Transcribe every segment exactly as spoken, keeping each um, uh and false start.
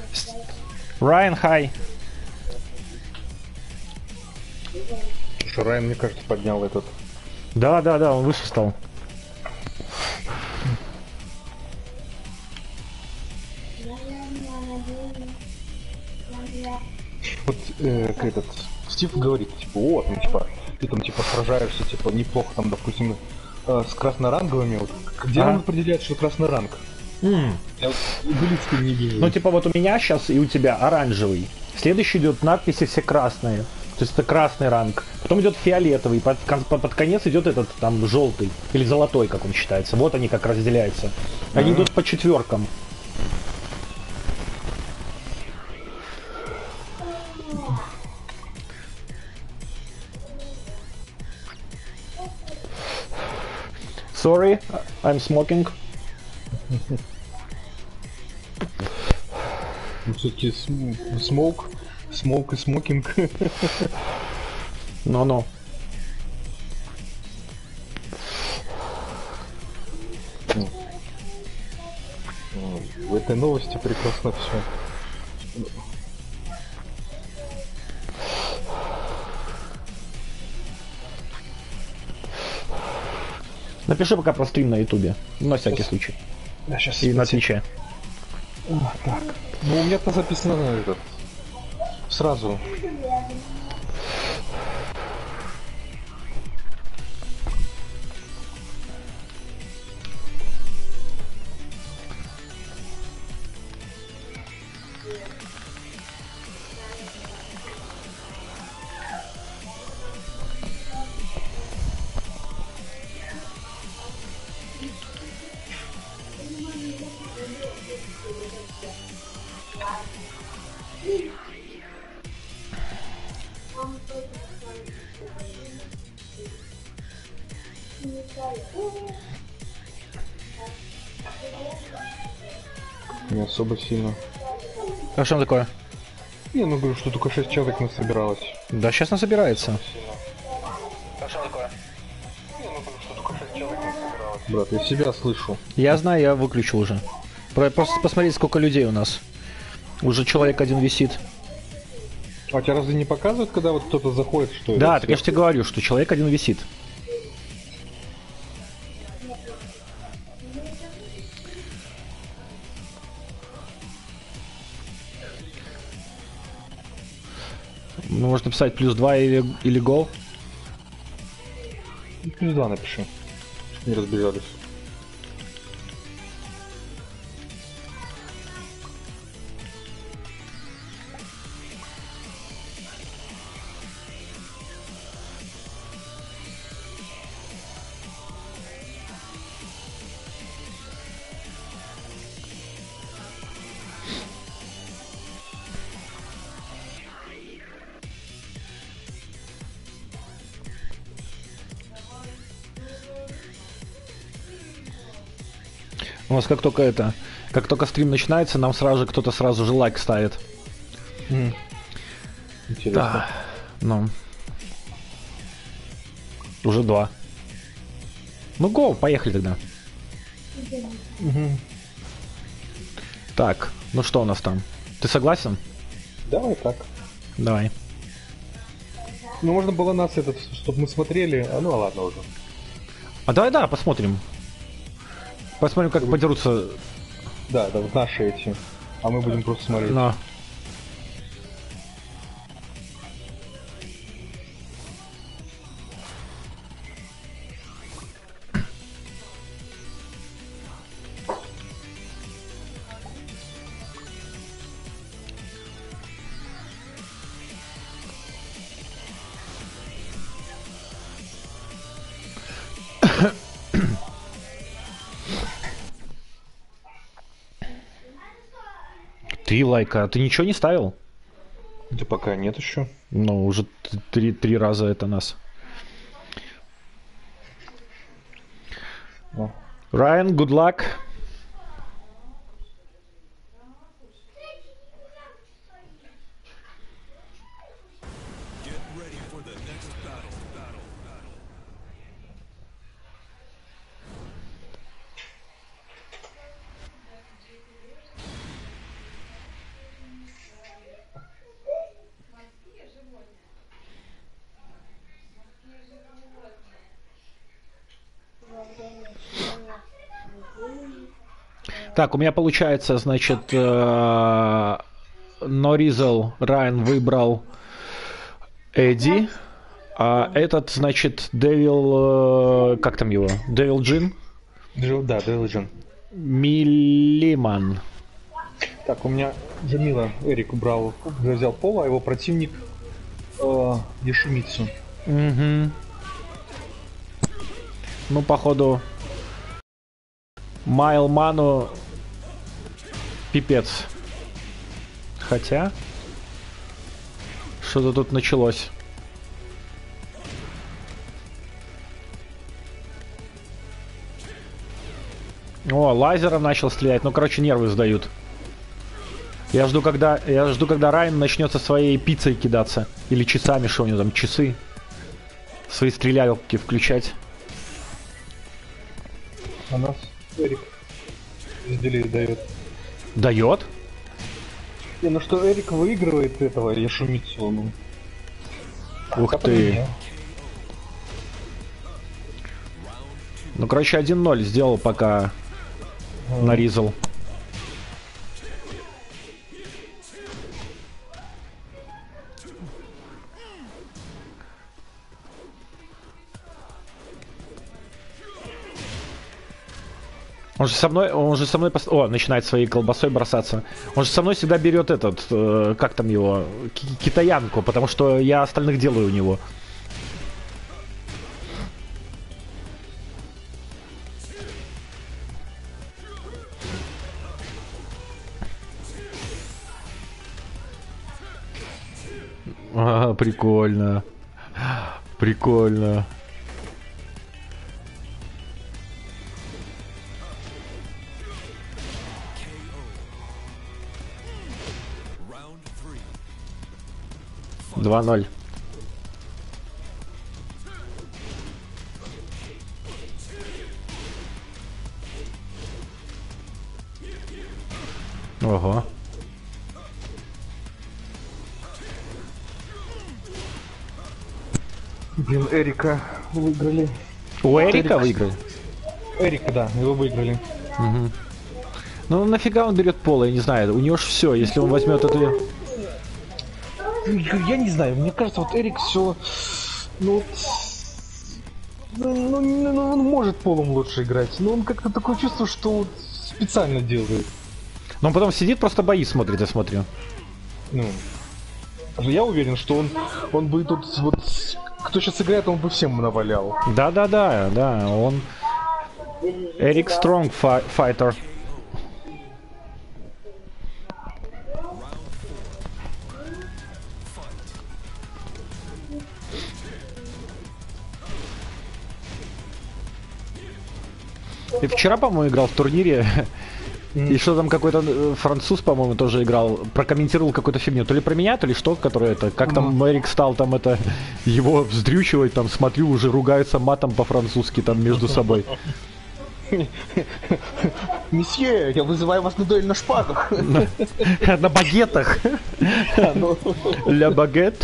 Райан, хай. Что, Райан, мне кажется, поднял этот. Да, да, да, он выше стал. Вот э, как этот Стив говорит, типа, вот, ну, типа, ты там типа сражаешься, типа, неплохо там, допустим, э, с красноранговыми, вот, где А? он определяет, что красный ранг? М. Я вот близко не вижу. Ну, типа, вот у меня сейчас и у тебя оранжевый. Следующий идет надписи все красные. То есть это красный ранг. Потом идет фиолетовый. Под, под, под конец идет этот там желтый. Или золотой, как он считается. Вот они как разделяются. Они А. идут по четверкам. Sorry, I'm smoking. Ну, все-таки смоук, смоук и смокинг. Но-но. В этой новости прекрасно все. Напиши пока про стрим на ютубе. На всякий Сейчас. случай. Я сейчас И на твиче. А, так. Ну, у меня-то записано на этот. Сразу. Не особо сильно. А что такое? Не, ну говорю, что только шесть человек нас собиралось. Да, сейчас насобирается. А что такое? Не, ну говорю, что только шесть человек нас собиралось. Брат, я себя слышу. Я знаю, я выключил уже. Про- Просто посмотреть, сколько людей у нас. Уже человек один висит. А тебя разве не показывают, когда вот кто-то заходит, что это? Да, так я же тебе говорю, что человек один висит. Ну, можно писать плюс два или, или гол. Плюс два напиши. Чтоб не разбежались. У нас как только это, как только стрим начинается, нам сразу же кто-то сразу же лайк ставит. М. Интересно. Да, ну. Уже два. Ну, го, поехали тогда. Угу. Так, ну что у нас там? Ты согласен? Давай так. Давай. Ну, можно было нас этот, чтобы мы смотрели. А ну ладно уже. А давай, да, посмотрим. Посмотрим, как подерутся. Да, да, вот наши эти. А мы будем просто смотреть. Но. Три лайка. А ты ничего не ставил? Да пока нет еще. Ну, уже т- три, три раза это нас. Ну. Райан, good luck. Так, у меня получается, значит, Норизл Райан выбрал Эдди, а этот, значит, Девил, как там его? Девил Джин? Да, Девил Джин. Милиман. Так, у меня Джамила Эрик убрал, взял Пола, а его противник э, Ешумицу. Угу. Ну, походу, Майлману пипец. Хотя, что-то тут началось. О, лазером начал стрелять. Ну, короче, нервы сдают. Я жду, когда, я жду, когда Райан начнет со своей пиццей кидаться. Или часами, что у него там, часы. Свои стрелялки включать. А нас Эрик дели дает. Дает? Не, ну что Эрик выигрывает этого Ешумицу, ну. Ух ты. Ну, короче, один ноль сделал, пока а. нарезал. Он же со мной, он же со мной, пост... о, начинает своей колбасой бросаться. Он же со мной всегда берет этот, э, как там его, китаянку, потому что я остальных делаю у него. А, прикольно, прикольно. два ноль. Ого. Блин, Эрика выиграли. У Эрика Эрик... выиграли? Эрика, да, его выиграли. Угу. Ну нафига он берет Пола, я не знаю. У него ж все, если он возьмет это. Я не знаю, мне кажется, вот Эрик все, ну, ну, ну, ну, он может Полом лучше играть, но он как-то такое чувство, что вот специально делает. Но он потом сидит, просто бои смотрит, я смотрю. Ну, я уверен, что он, он бы тут вот, кто сейчас играет, он бы всем навалял. Да-да-да, да, он Эрик Стронг фай файтер. И вчера, по-моему, играл в турнире, mm. и что там какой-то француз, по-моему, тоже играл, прокомментировал какую-то фигню, то ли про меня, то ли что, который это, как mm. там Эрик стал там это, его вздрючивать, там, смотрю, уже ругаются матом по-французски там между собой. Месье, я вызываю вас на дуэль на шпагах. На багетах. Ля багет.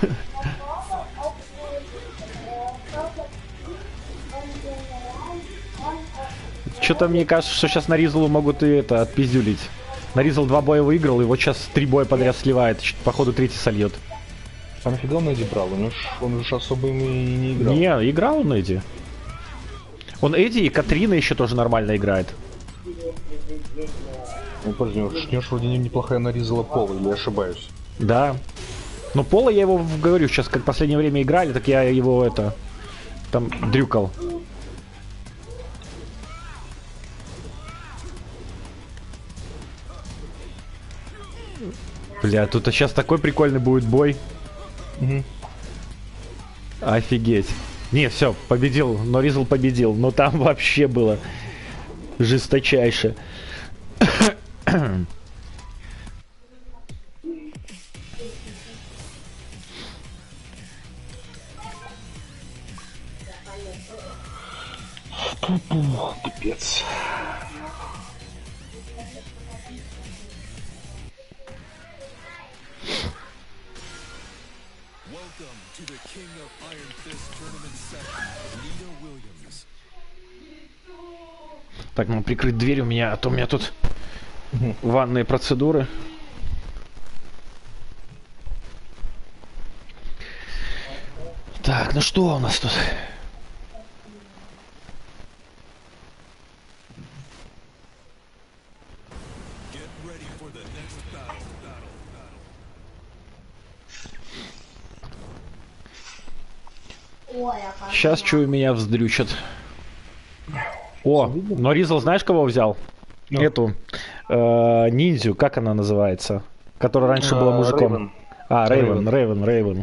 Что-то мне кажется, что сейчас на Ризлу могут и это отпиздюлить. На Ризл два боя выиграл, и вот сейчас три боя подряд сливает. Походу третий сольет. А нафига он Эдди брал? Он же, он же особо им и не играл. Не, играл он Эдди. Он Эдди и Катрина еще тоже нормально играет. Ну, подожди, у него вроде неплохая нарезала Пола, или я ошибаюсь? Да. Но Пола я его говорю, сейчас как в последнее время играли, так я его это там дрюкал. Бля, тут сейчас такой прикольный будет бой. Угу. Офигеть. Не, все, победил, но Ризл победил. Но там вообще было жесточайше. Пипец. Так, ну прикрыть дверь у меня, а то у меня тут ванные процедуры. Так, ну что у нас тут? Сейчас чую, меня вздрючат. О, но Ризл знаешь, кого взял? No. Эту э, ниндзю, как она называется? Которая раньше была мужиком. Рейвен. А, Рейвен, Рейвен, Рейвен.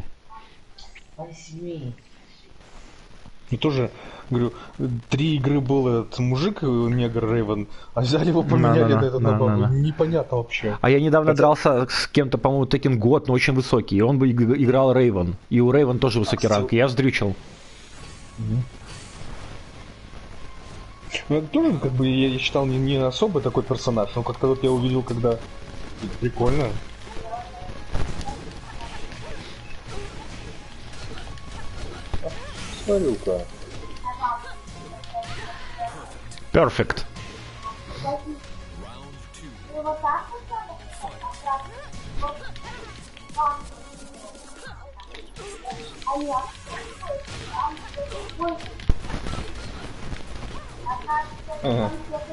Ну тоже, говорю, три игры был этот мужик, негр Рейвен, а взяли его, поменяли на это на бабу. Непонятно вообще. А я недавно Хотя... дрался с кем-то, по-моему, Tekken год, но очень высокий. И он бы играл Рейвен. И у Рейвен тоже высокий а ранг. И я вздрючил. Mm-hmm. Ну, это тоже, как бы, я считал, не, не особо такой персонаж, но как-то вот я увидел, когда... Прикольно. Смотрю-ка. Perfect. Ага.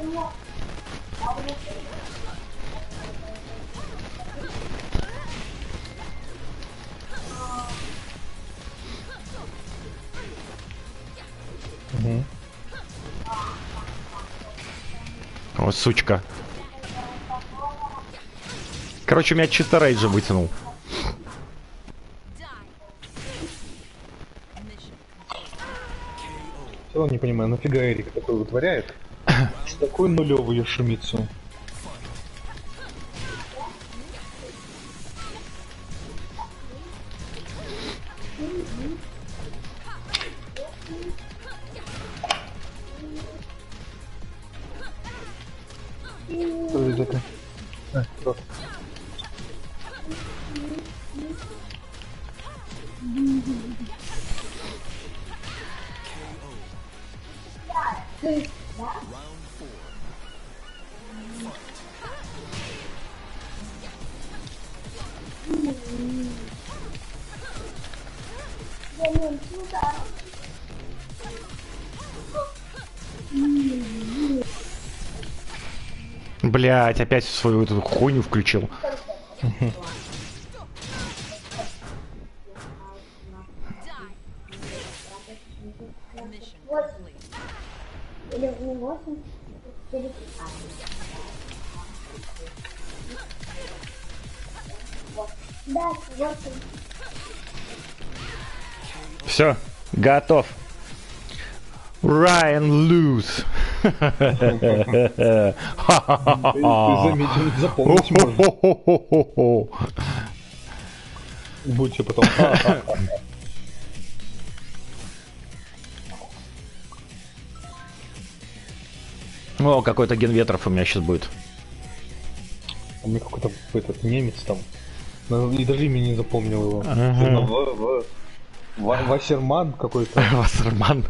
Угу. О, сучка. Короче, меня чисто рейджа вытянул. Все равно не понимаю, нафига Эрик такой вытворяет? Такой нулевый Йошимицу. Что это такое? А, что? Блять, опять свою эту хуйню включил. Все, готов. Ryan lose. Запомнить можно. Будьте потом. О, какой-то Генветров у меня сейчас будет. У меня какой-то этот немец там. И даже имя не запомнил его. Ага. Вассерман какой-то. Вассерман.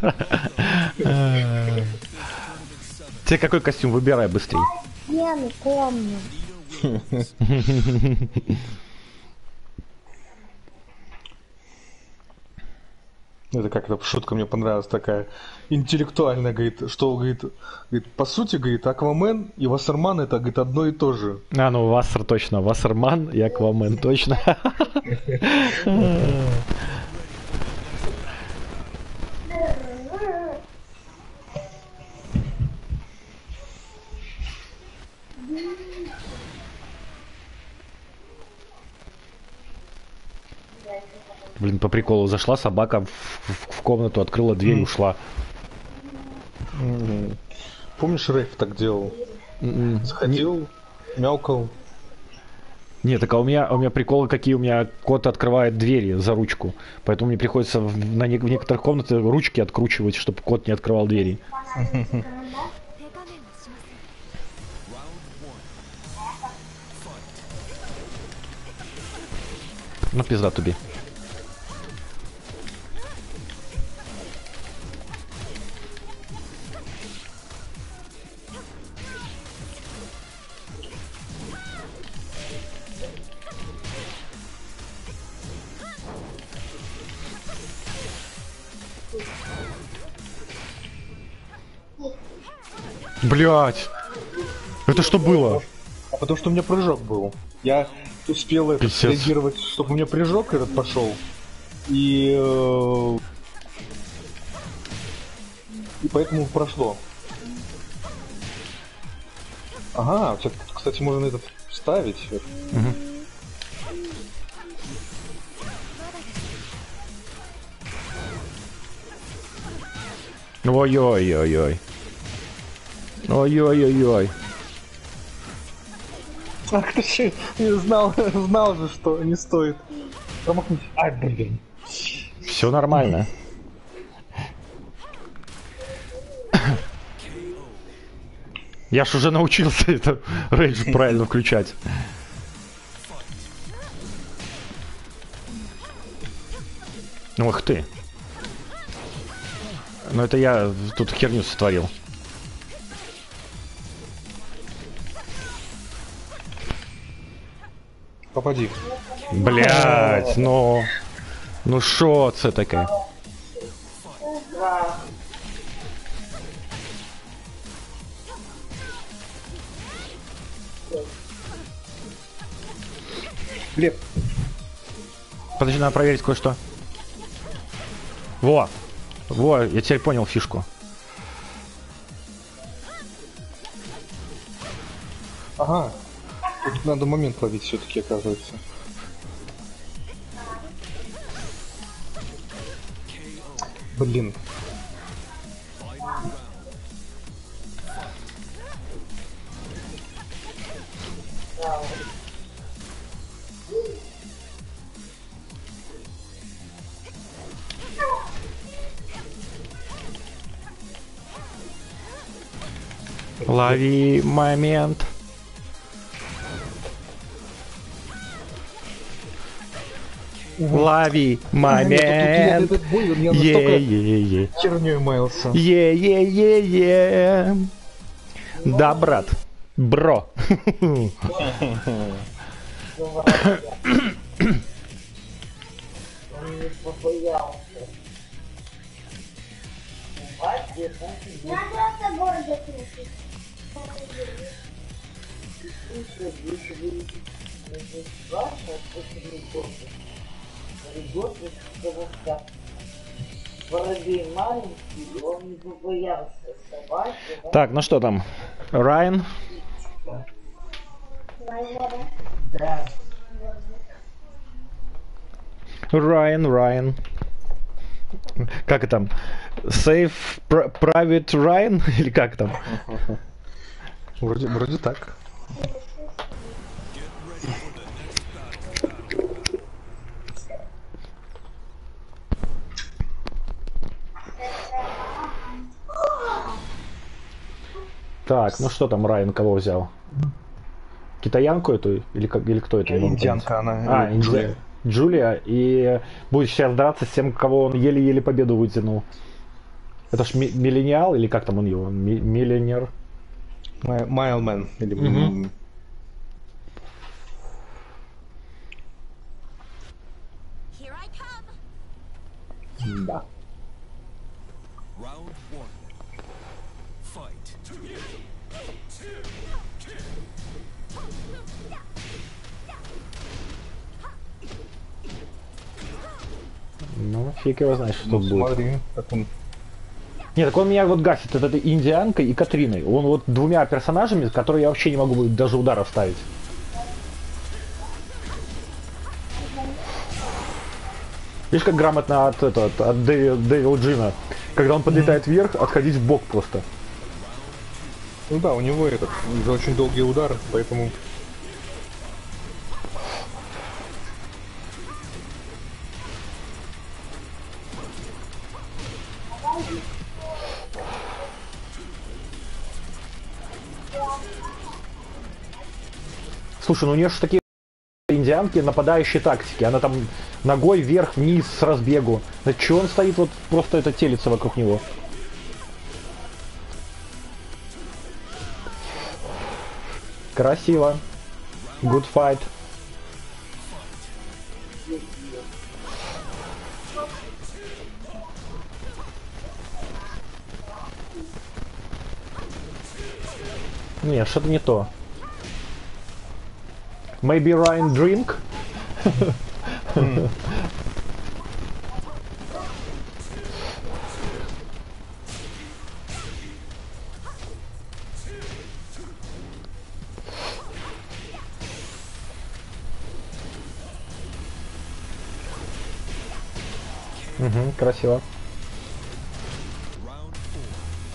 Тебе какой костюм? Выбирай быстрей. Я не помню. Это как-то шутка мне понравилась такая. Интеллектуальная, говорит, что, говорит, говорит, по сути, говорит, Аквамен и Вассерман это, говорит, одно и то же. А, ну Вассер точно. Вассерман и Аквамен точно. Блин, по приколу зашла собака в, в, в комнату, открыла дверь и ушла. Mm-hmm. Помнишь, Рейф так делал? Mm-hmm. Заходил, Не... мяукал. Нет, так а у меня, у меня приколы какие, у меня кот открывает двери за ручку. Поэтому мне приходится в, на не, в некоторых комнатах ручки откручивать, чтобы кот не открывал двери. Ну, пизда туби. Блять! Это что было? А потому что у меня прыжок был. Я успел это Писец. реагировать, чтобы у меня прыжок этот пошел. И... э, И поэтому прошло. Ага, у тебя, кстати, можно этот вставить. Мгм. Ой-ой-ой-ой. Ой-ой-ой-ой. Ах ты же, не знал, знал же, что не стоит промахнуть. Ай, блин. Все нормально. Я ж уже научился это рейдж правильно включать. Ух ты. Ну это я тут херню сотворил. Попади. Блять, ну... Ну шо це таке? Глеб, Подожди, надо проверить кое-что. Во! Во, я теперь понял фишку. ага. Тут надо момент ловить все-таки, оказывается. Блин. Лови момент. Лови момент. Этот бой у меня настолько Е-е-е. хернёй маялся. Е-е-е-е. Да, брат. Бро. Надо собор закрутить. Воробей маленький, он не побоялся собаки. Да? Так, ну что там? Райан? Да. Райан, Райан. Как это там? Save Pr- Private Ryan? Или как там? Вроде, вроде так. Так, ну что там Райан кого взял? Китаянку эту? Или, как, или кто это? Не могу Индианка она. понять. А, или Инди... Джулия. Джулия. И будет сейчас драться с тем, кого он еле-еле победу вытянул. Это ж ми- миллениал, или как там он его? Ми- миллионер? Май- Майлмен. Или... Мгм. м, Here I come. Да. Round one. Fight. Ну, фиг его знает, что Ну, тут будет. смотри, как он... Нет, так он меня вот гасит, это, это индианкой и Катриной. Он вот двумя персонажами, которые я вообще не могу даже удара вставить. Видишь, как грамотно от, это, от, от Дэви- Дэвил Джина. Когда он подлетает вверх, отходить в бок просто. Ну да, у него этот, за очень долгий удар, поэтому... Слушай, ну у нее же такие индианки нападающие тактики. Она там ногой вверх-вниз с разбегу. Да чё он стоит вот просто это телится вокруг него? Красиво. Good fight. Нет, что-то не то. Maybe Ryan drink? Угу, красиво. Round four.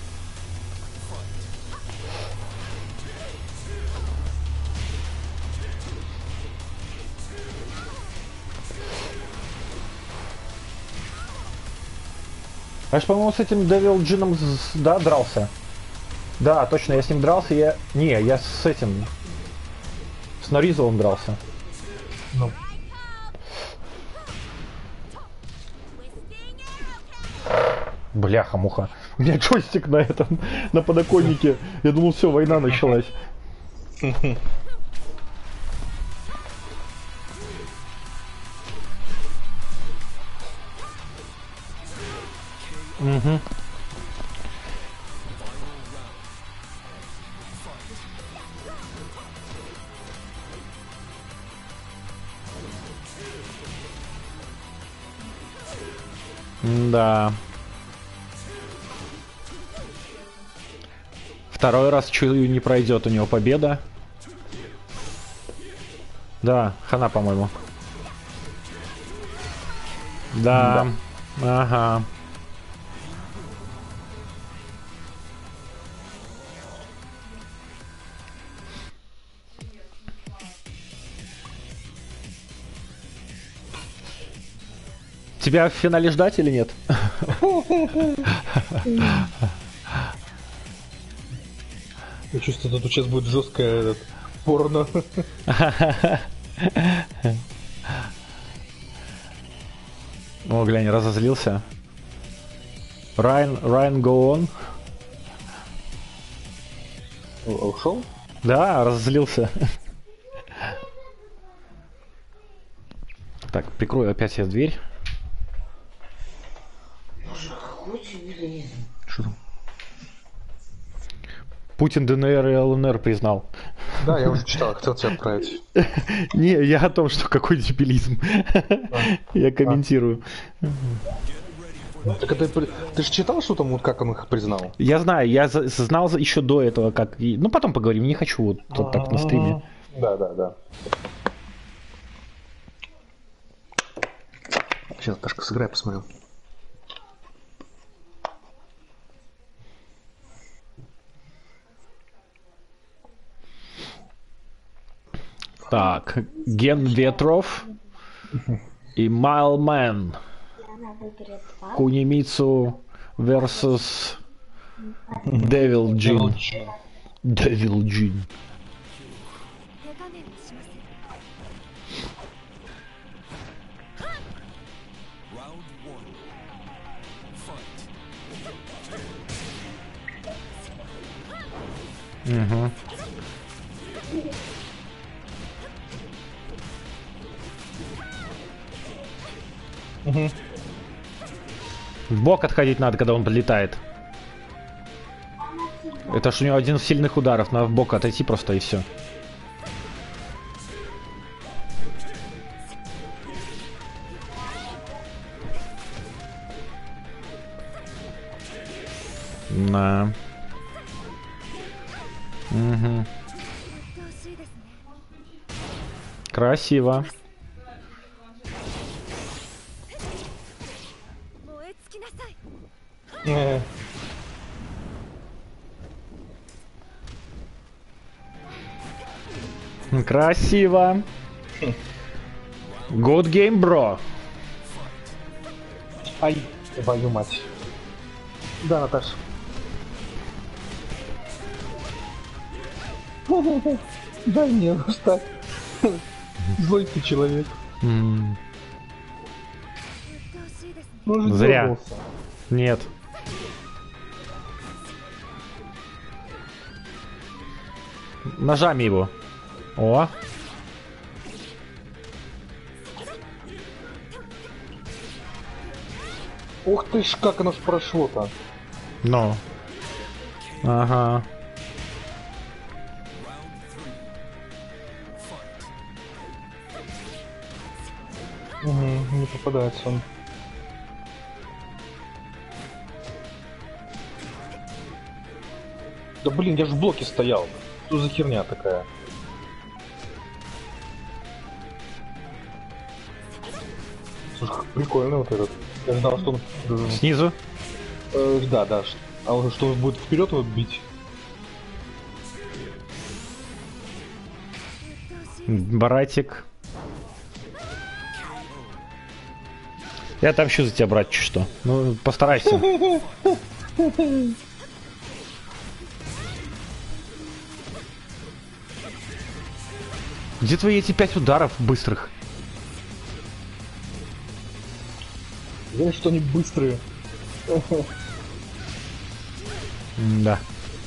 А ж, по-моему, с этим Девил Джином, с- да, дрался? Да, точно, я с ним дрался, я... Не, я с этим... С Норизовым дрался. Ну, Бляха-муха. У меня джойстик на этом, на подоконнике. Я думал, все, война началась. Угу. Да. Второй раз чую не пройдет у него победа. Да, хана, по-моему. Да. Ага. Тебя в финале ждать или нет? я чувствую, тут сейчас будет жесткое этот, порно. О, глянь, разозлился. Райан, Райан, go on. Ушел? Да, разозлился. Так, прикрою опять я дверь. Какой дебилизм. Что там? Путин ДНР и ЛНР признал. Да, я уже читал, хотел тебя отправить. Не, я о том, что какой дебилизм. Я комментирую. Так это, ты же читал, что там, вот как он их признал? Я знаю, я за- знал за- еще до этого, как... и- Ну, потом поговорим, не хочу вот, вот так на стриме. Да, да, да. Сейчас, Ташка, сыграй, посмотрю. Так, Ген Ветров и Майлмен. Она выберет два. Кунимицу versus Devil Jin. Devil Jin. 手加減しません。 Round one. Fight. Угу. В бок отходить надо, когда он подлетает. Это ж у него один из сильных ударов, надо в бок отойти просто и все. На. Угу. 鬱陶しいですね。 Красиво. 燃え尽きなさい。 Э, Красиво. Good game, bro. Ай, твою мать. Да, Наташ. Дай мне встать. Злой ты человек. М, 鬱陶しいですね。 Ну, он же Зря. дёргался. Нет. Ножами его. О. Ух ты ж, как оно ж прошло-то. Ну. Ага. Угу, не попадается он. Да блин, я же в блоке стоял. Что за херня такая? Слушай, как прикольно вот этот. Я ждал, что он... э, Снизу. э, да, да. ш- А он что, он будет вперед его бить? Баратик. Я отомщу за тебя, брат, че что. Ну, постарайся. Где твои эти пять ударов быстрых? Знаешь, что они быстрые. Да.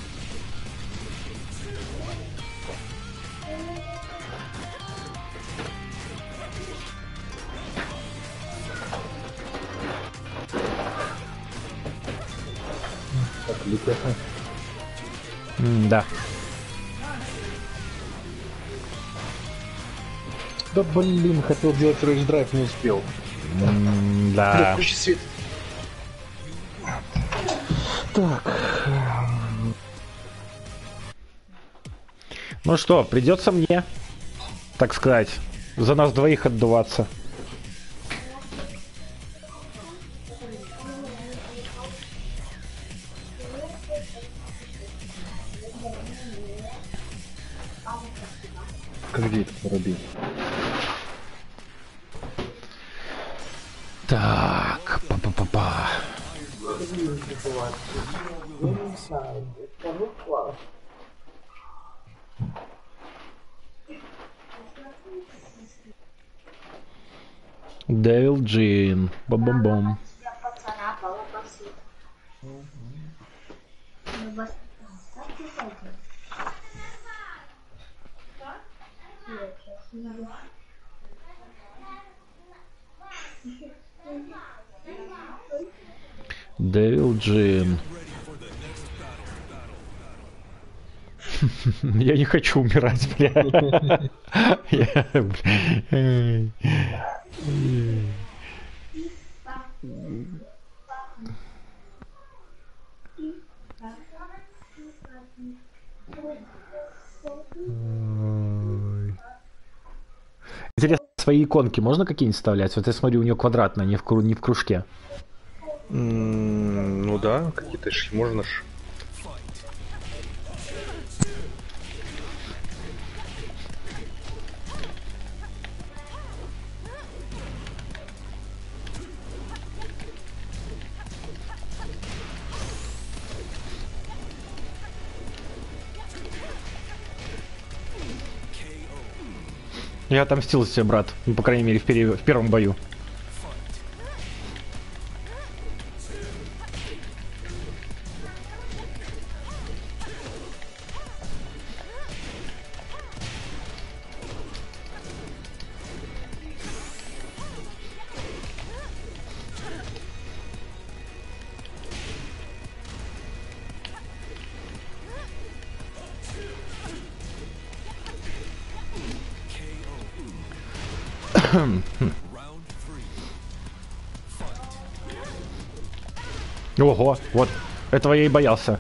Отлично. Да. Да блин, хотел делать рейдж-драйв, не успел. Да. Включи свет. Так. Ну что, придется мне, так сказать, за нас двоих отдуваться. Как где это воробей? Так, па-па-па-па. Девил Джин. Бам-бам-бам. Я пацана полопасит. Ну, бас- как ты пойдешь? Нет, сейчас не могу. Девил Джин. Я не хочу умирать, бля. Я, бля. Интересно, свои иконки можно какие-нибудь вставлять? Вот я смотрю, у нее квадратная, не в, кру- не в кружке. М, Ну да, какие-то ж можно ж. Я отомстил себе, брат. Ну, по крайней мере, в, пере- в первом бою. Ого, вот. Этого я и боялся.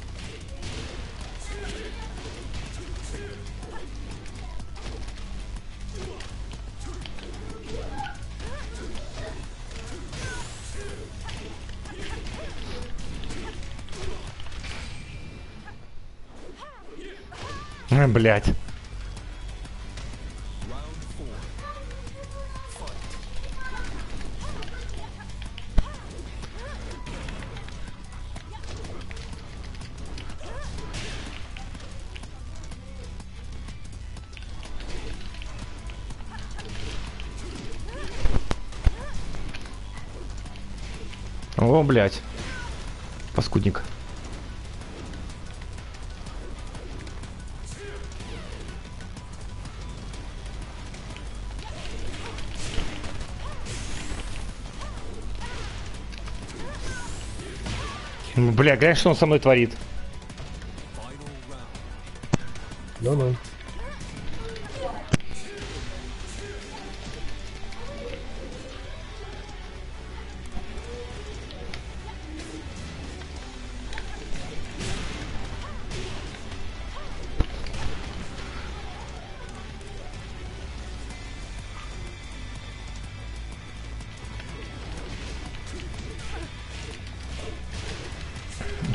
А, блядь. О, блядь. Паскудник. Ну, бля, глянь, что он со мной творит. Да-да. Ну, ну.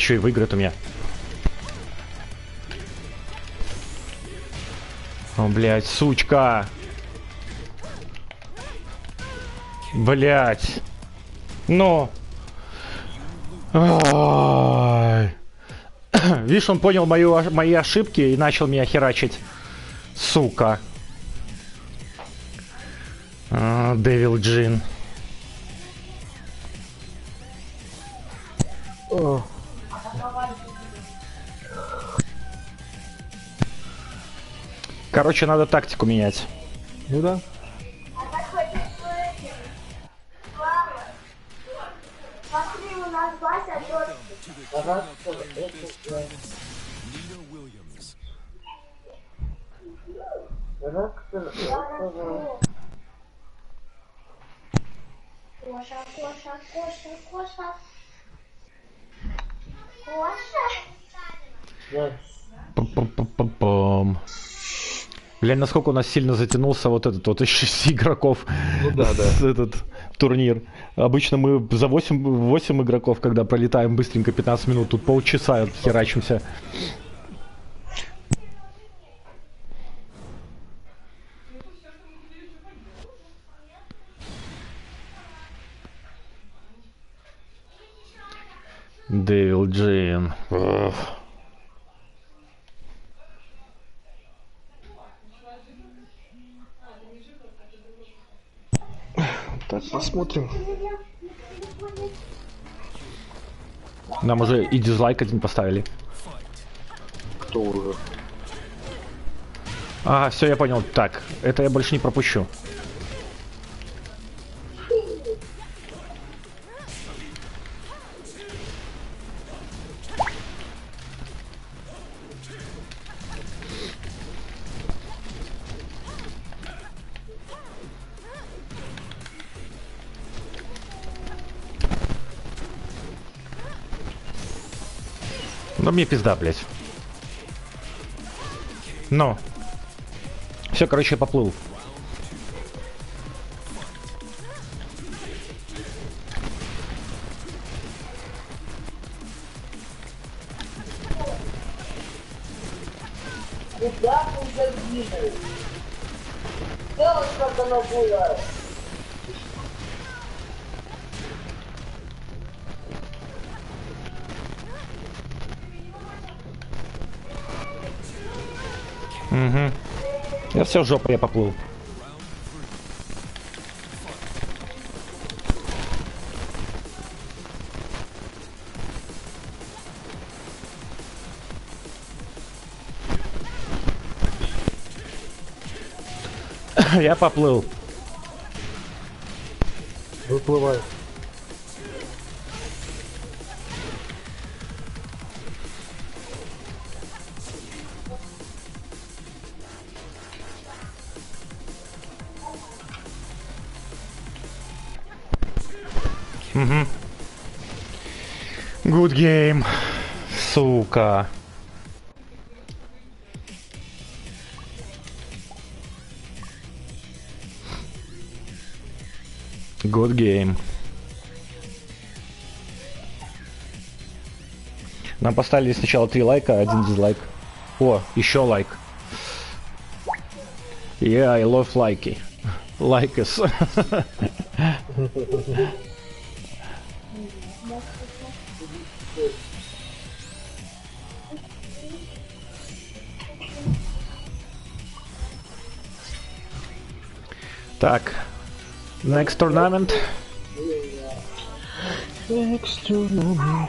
еще и выиграет у меня. О, блядь, сучка. Блядь. Ну. Ай. Видишь, он понял мою, мои ошибки и начал меня херачить. Сука. А, Devil Джин. Короче, надо тактику менять. Ну да. Смотри, у нас Вася тоже. Nina Williams. Коша, Коша, Коша, Коша. Коша. Пам-пам-пам-пам. Глянь, насколько у нас сильно затянулся вот этот вот из шести игроков. Ну да, да. Этот турнир. Обычно мы за восемь, восемь игроков, когда пролетаем быстренько пятнадцать минут, тут полчаса херачимся. Devil Джин. Так, посмотрим. Нам уже и дизлайк один поставили. Кто уже? А, все, я понял. Так, это я больше не пропущу. Ну мне пизда, блядь. Ну. Все, короче, я поплыл. Куда мы загинули? Что как оно было? Угу. Я все, жопа, я поплыл. Я поплыл. Выплывай. Угу. Good game. Сука. Good game. Нам поставили сначала три лайка, один дизлайк. О, еще лайк. Yeah, I love лайки. Like us. Так. Next tournament. Next tournament.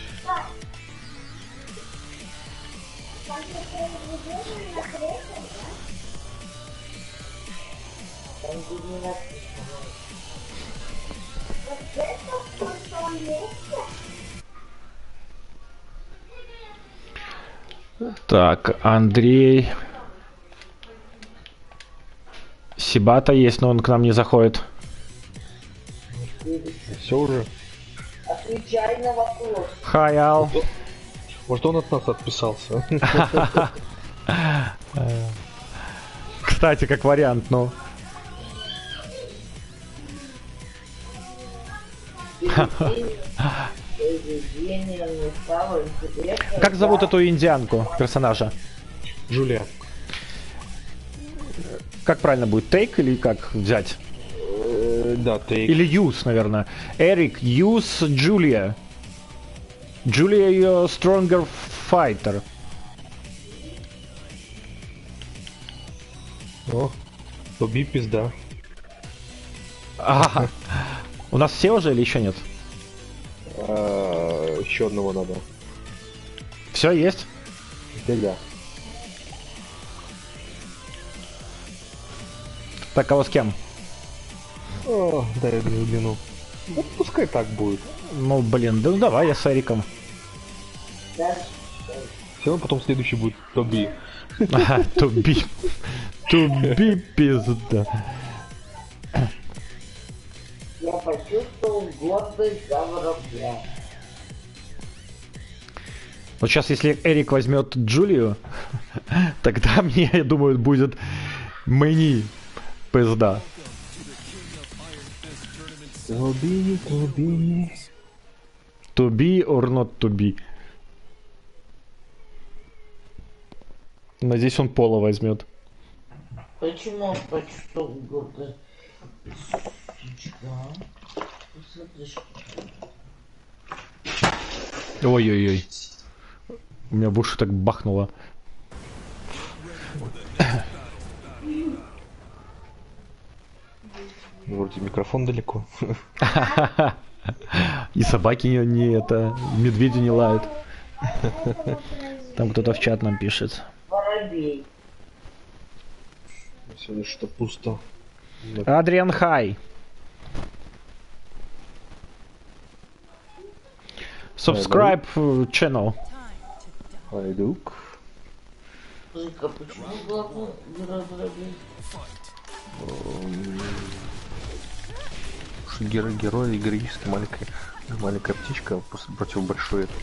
Так, Андрей. Сибата есть, но он к нам не заходит. Все уже. Отвечай на вопрос. Hi, Ал. Может, он от нас отписался. Кстати, как вариант, ну. Поведение не стало интересно. Как зовут да. эту индианку, персонажа? Джулия. Как правильно будет? Take или как взять? Э, да, ты. Или use, наверное. Эрик, use Julia. Julia your stronger fighter. О, Тоби пизда. Ага. У нас все уже или еще нет? А, еще одного надо. Все есть? Теперь да. Так, кого с кем? О, дай я глубину. Ну, пускай так будет. Ну, блин, да ну давай я с Эриком. Все равно потом следующий будет Тоби. Ага, туби. Туби пизда. Я почувствовал гордость за воробья. Вот сейчас, если Эрик возьмет Джулию, тогда мне, я думаю, будет мені пизда. Тоби, Тоби. To be or not to be. Надеюсь, он Пола возьмет. Почему он почувствовал гордость? Сучка. Посмотришь. Ой-ой-ой. У меня в уши так бахнуло. Вроде микрофон далеко. И собаки не, не это, медведи не лают. Там кто-то в чат нам пишет. Воробей. Сегодня что-то пусто. Адриан Хай. Subscribe uh, channel. Хайдук. Слушай-ка, почему главный герой воробей? Герой, герой, героически маленькая, маленькая птичка против большой этой.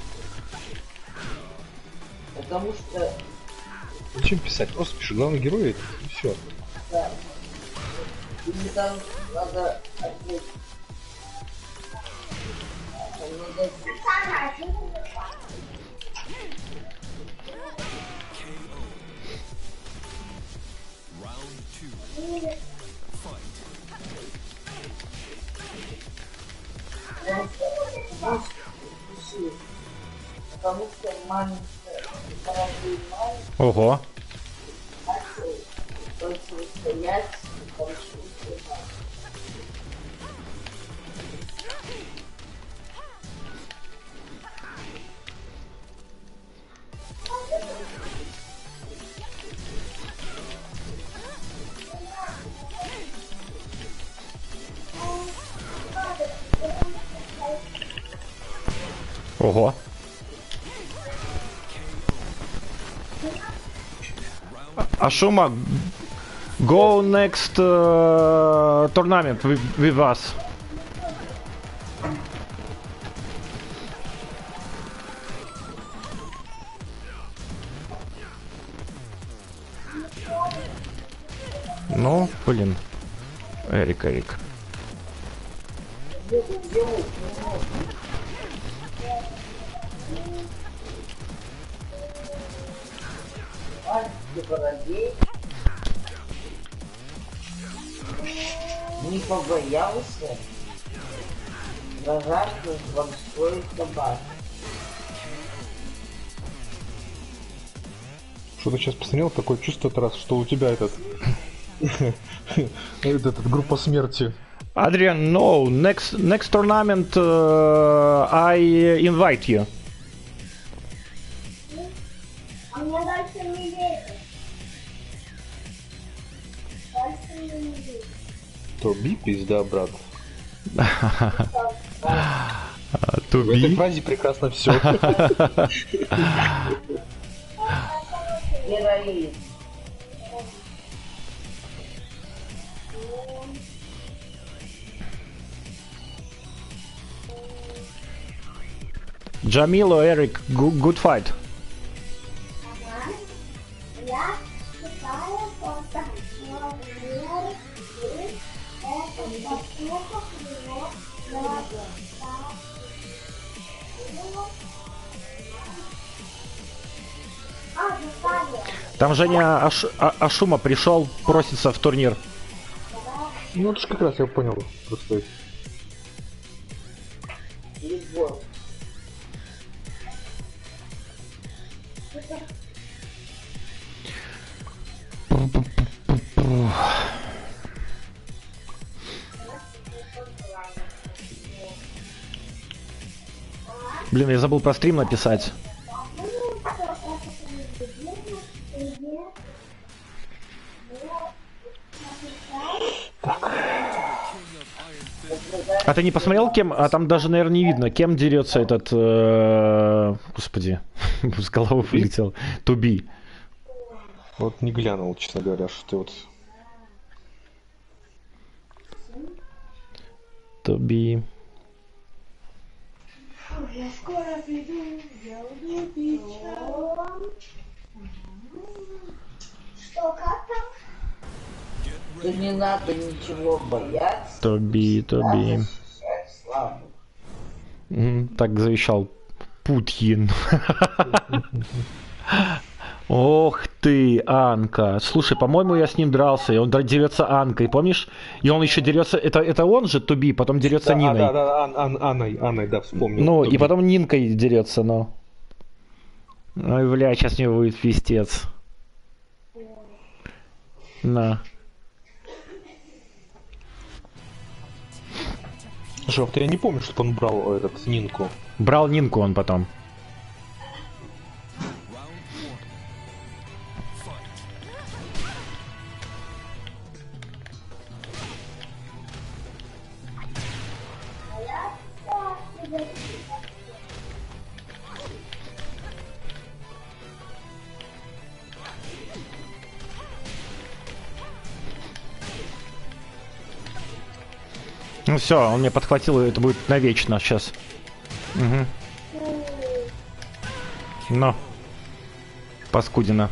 Потому что Зачем писать? Просто пиши, главный герой это, и все. да, или там надо ответить. Надо Round two. пиши. Потому что маленькая воробей маленький Ого. начал противостоять большому герою. Ого. А Шума, go next uh, tournament with, with us. Ну, блин. Эрик, Эрик. Маленький воробей не побоялся сражаться с морской собакой. Что-то сейчас посмотрел, такое чувство этот раз, что у тебя этот... этот группа смерти. Adrian, no, next next tournament uh, I invite you. А мне дальше не верит. Дальше не верит. Тоби, пизда, брат. To В этой be. фразе прекрасно все. Героизм. Jamilo, Eric, go- good fight. Ага. Я считаю, просто например, это послушав его глаза. Там Женя Аш... А- Ашума пришел, просится в турнир. Ну это ж как раз я понял. Просто. Любовь. Блин, я забыл про стрим написать. А ты не посмотрел, кем? А там даже, наверное, не видно, кем дерется этот... э, Господи, с головы вылетел. Туби. Вот не глянул, честно говоря, что ты вот. Туби. Я скоро приду, я буду пить чай. Что, как там? Да не надо ничего бояться. Туби, Туби. Защищать слабых. М, Так завещал Путин. Ох ты, Анка. Слушай, по-моему, я с ним дрался, и он др- дерется Анкой, помнишь? И он еще дерется... Это, это он же, Туби, потом дерется Да, Ниной. да, да, Ан- Ан- Анной, Анной, да, вспомнил. Ну, и Туби. потом Нинкой дерется, но... Ой, бля, сейчас у него будет пиздец. На. Жов, ты я не помню, чтобы он брал э, этот Нинку. Брал Нинку он потом. Ну все, он меня подхватил, и это будет навечно сейчас. Угу. Но. Паскудина.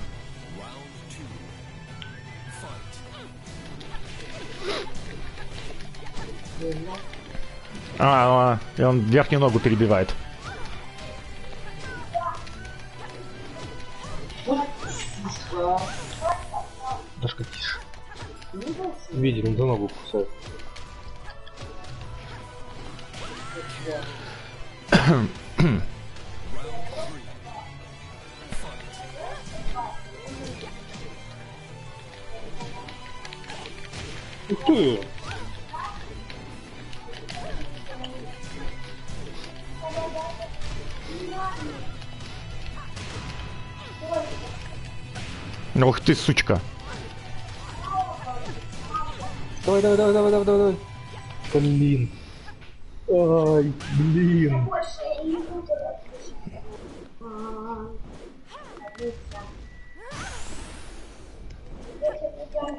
А, а, и он верхнюю ногу перебивает. Дашка, тише. Видели, он за ногу кусает. Ух ты! Ух ты, сучка. Давай, давай, давай, давай, давай, давай. Блин. Ай, блин. Больше я не буду отпустить. А, отлично. Если придем,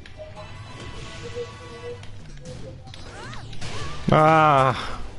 А,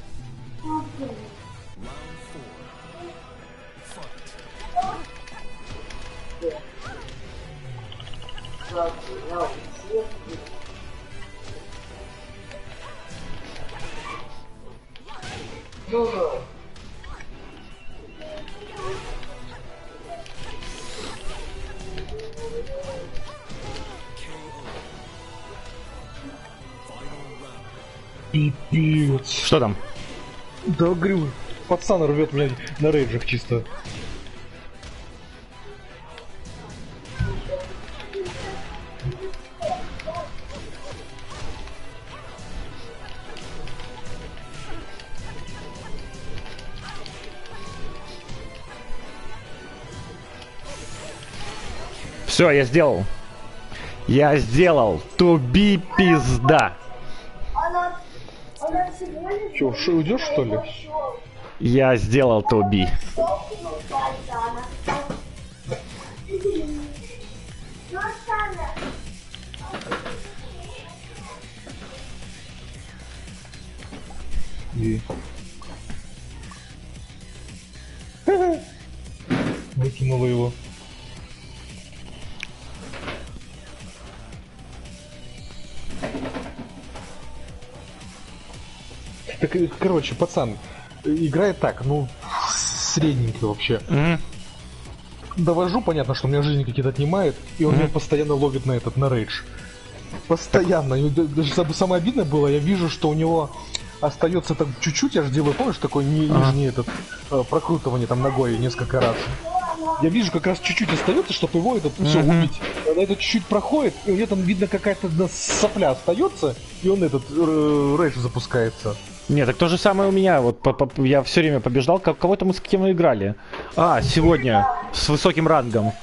Пипец. что там? Да, говорю, пацан рвет меня на рейджах чисто. Все, я сделал. Я сделал. Туби пизда. она, она всего лишь... Че, шо, уйдешь что ли? Я сделал Туби. Щелкнул пальцами. Ну, Оксана, И... Выкинула его. Так, э, короче, пацан, э, играет так, ну, средненько вообще. Мгм. довожу, понятно, что у меня жизнь какие-то отнимает, и он Мгм. меня постоянно ловит на этот, на рейдж. Постоянно. И д- даже сам- самое обидное было, я вижу, что у него остается там чуть-чуть, я же делаю, помнишь, такой ни- Ага. нижний этот э, прокрутывание там ногой несколько раз. Я вижу, как раз чуть-чуть остается, чтобы его этот все Мгм. убить. Когда это чуть-чуть проходит, и у него там видно какая-то одна сопля остается, и он этот э, рейдж запускается. Нет, так то же самое у меня. Вот по- по- я все время побеждал. Ко- Кого-то мы с кем играли. А, сегодня с высоким рангом.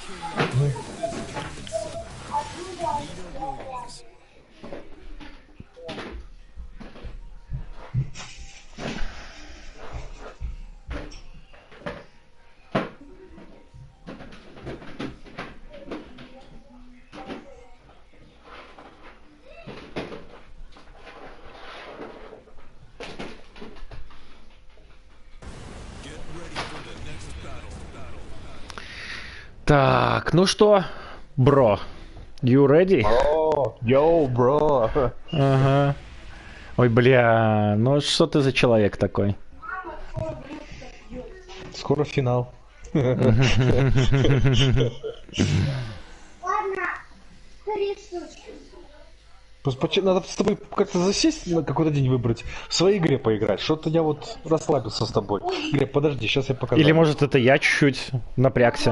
Так, ну что, бро, you ready? О, йоу, бро. Ага. Ой, бля, ну что ты за человек такой? Скоро финал. Ладно, три штучки. Просто поч- надо с тобой как-то засесть, на какой-то день выбрать, в своей игре поиграть. Что-то я вот расслабился с тобой. Глеб, подожди, сейчас я покажу. Или может это я чуть-чуть напрягся?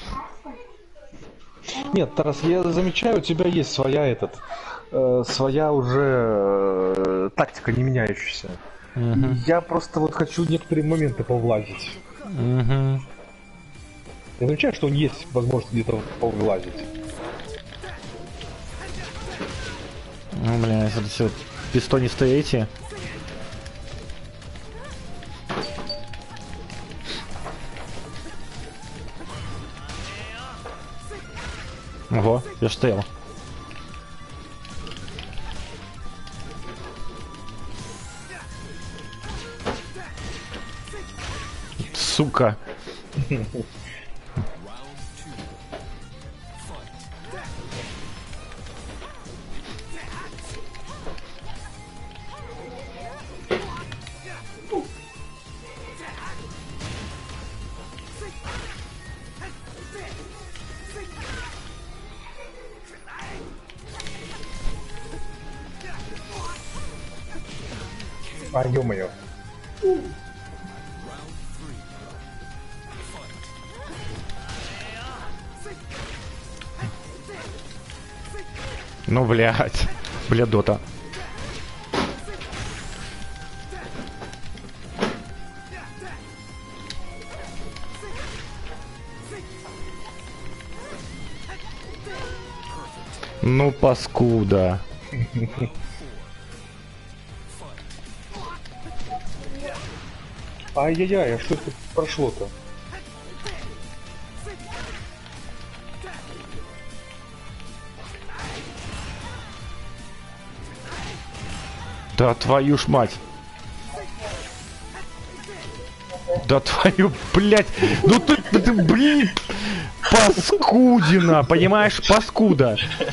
Нет, Тарас, я замечаю, у тебя есть своя этот, э, своя уже э, тактика, не меняющаяся. Мгм. Я просто вот хочу некоторые моменты повлазить. Мгм. Я замечаю, что он есть возможность где-то повлазить. Ну, бля, это все пистонистые эти. Ого, я ж стоял. Сука. А, ё-моё. Ну, блядь. Бля, дота. Ну, паскуда. Ай-яй-яй, а что это прошло-то? Да твою ж мать. Да твою, блядь. Ну ты, ты, блин. Паскудина, понимаешь, паскуда.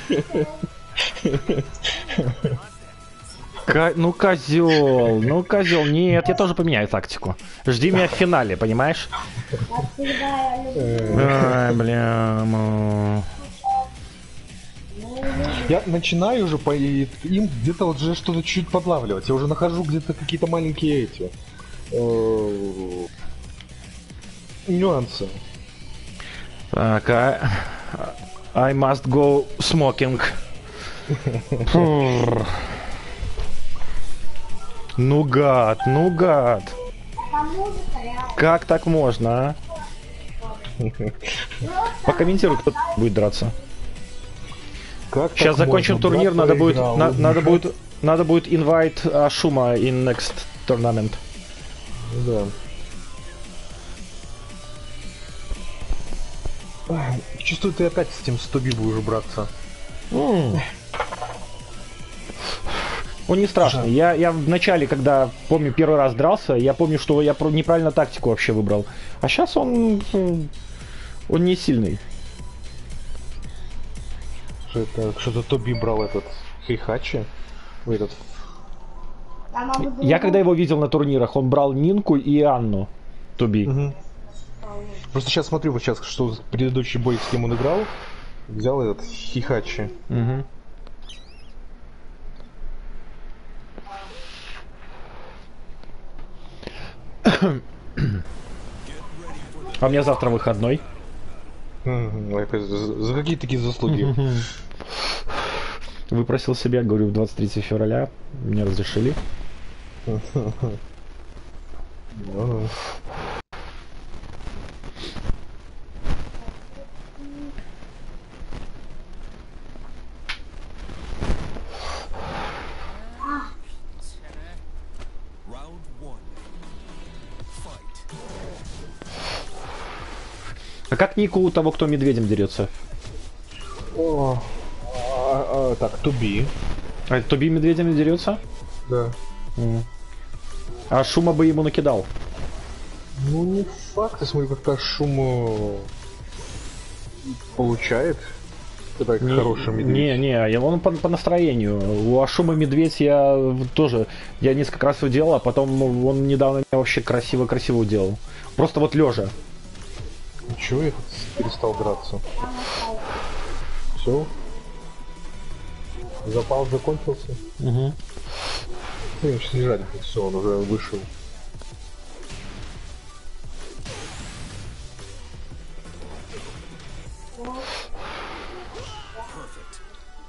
Ко- ну козел, ну козел. Нет, я тоже поменяю тактику. Жди меня в финале, понимаешь? Как всегда, я люблю. Ай, бля, ну. Я начинаю уже по и- им где-то вот же что-то чуть подлавливать. Я уже нахожу где-то какие-то маленькие эти э, нюансы. Так, I, I must go smoking. Фур. Ну гад, ну гад. Там музыка, реально. Как так можно, а? Покомментируй, кто будет драться. Как Сейчас так закончим можно? турнир, Брат надо будет, проиграл, на- он надо мешает. будет, надо будет invite Ашума in next tournament. Да. Ай, чувствую, ты опять с этим сто би будешь браться. Он не страшный. Я, я в начале, когда, помню, первый раз дрался, я помню, что я про- неправильно тактику вообще выбрал. А сейчас он... м, он не сильный. Что это, что-то Тоби брал этот Хейхачи. Этот. Там могу Я когда его видел на турнирах, он брал Нинку и Анну. Туби. Мгм. Просто сейчас смотрю, вот сейчас, что предыдущий бой, с кем он играл, взял этот Хихачи. Угу. А у меня завтра выходной. Мгм, это За за какие такие заслуги? Выпросил себя, говорю, в двадцать третьего февраля. Мне разрешили. Ну-ну. Round one. Fight. А как нику у того, кто медведем дерется? О, а, а, так, Туби. А Тоби медведем дерется? Да. М. А шума бы ему накидал. Ну, не факт, я смотрю, как-то шум получает. Это Не, хороший медведь. Не, не, он по, по настроению. У Ашума медведь я тоже, я несколько раз его делал, а потом он недавно меня вообще красиво-красиво делал. Просто вот лежа. Ничего, я тут перестал драться. Все. Запал закончился. Угу. Ну, сейчас лежать, все, он уже вышел. Perfect.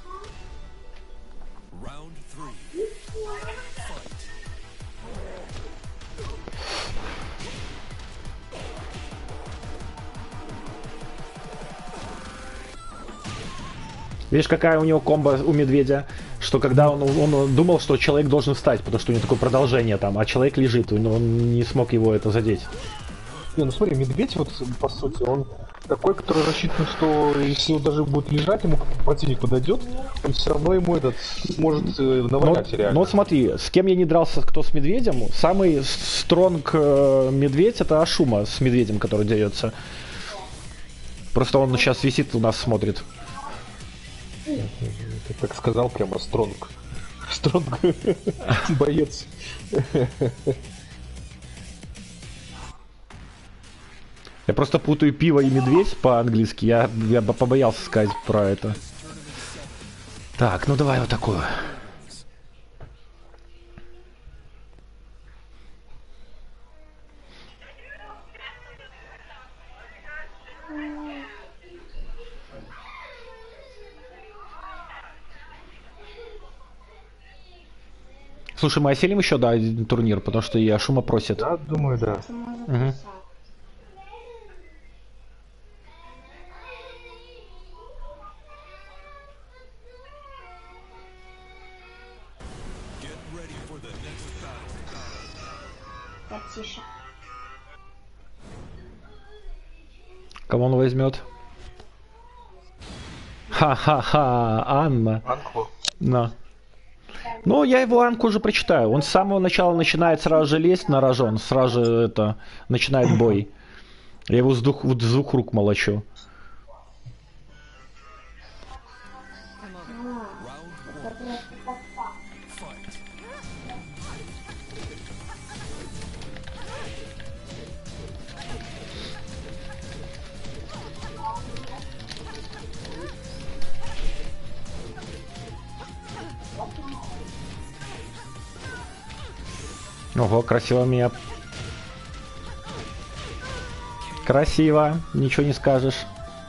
Round three. Fight. Видишь, какая у него комбо у медведя, что когда он, он думал, что человек должен встать, потому что у него такое продолжение там, а человек лежит, он он не смог его это задеть. Не, ну смотри, медведь вот, по сути, он такой, который рассчитан, что если он даже будет лежать, ему противник подойдет, он все равно ему этот может э, Но, навалять реально. но вот смотри, с кем я не дрался, кто с медведем, самый стронг э, медведь это Ашума с медведем, который дерется. Просто он сейчас висит у нас, смотрит. Ты так сказал, прямо стронг. Стронг боец. Я просто путаю пиво и медведь по-английски. Я, я бы побоялся сказать про это. Так, ну давай вот такую. Слушай, мы оселим еще, да, один турнир, потому что и Ашума просит. Да, думаю, да. Мгм. Get ready for the next battle. Так, тише. Кого он возьмет? Ха-ха-ха, Анна. Анку. На. Ну, я его Анку уже прочитаю. Он с самого начала начинает сразу же лезть на рожон, сразу же это начинает бой. Я его с двух, вот с двух рук молочу. Fight. Ого, красиво меня. Красиво, ничего не скажешь.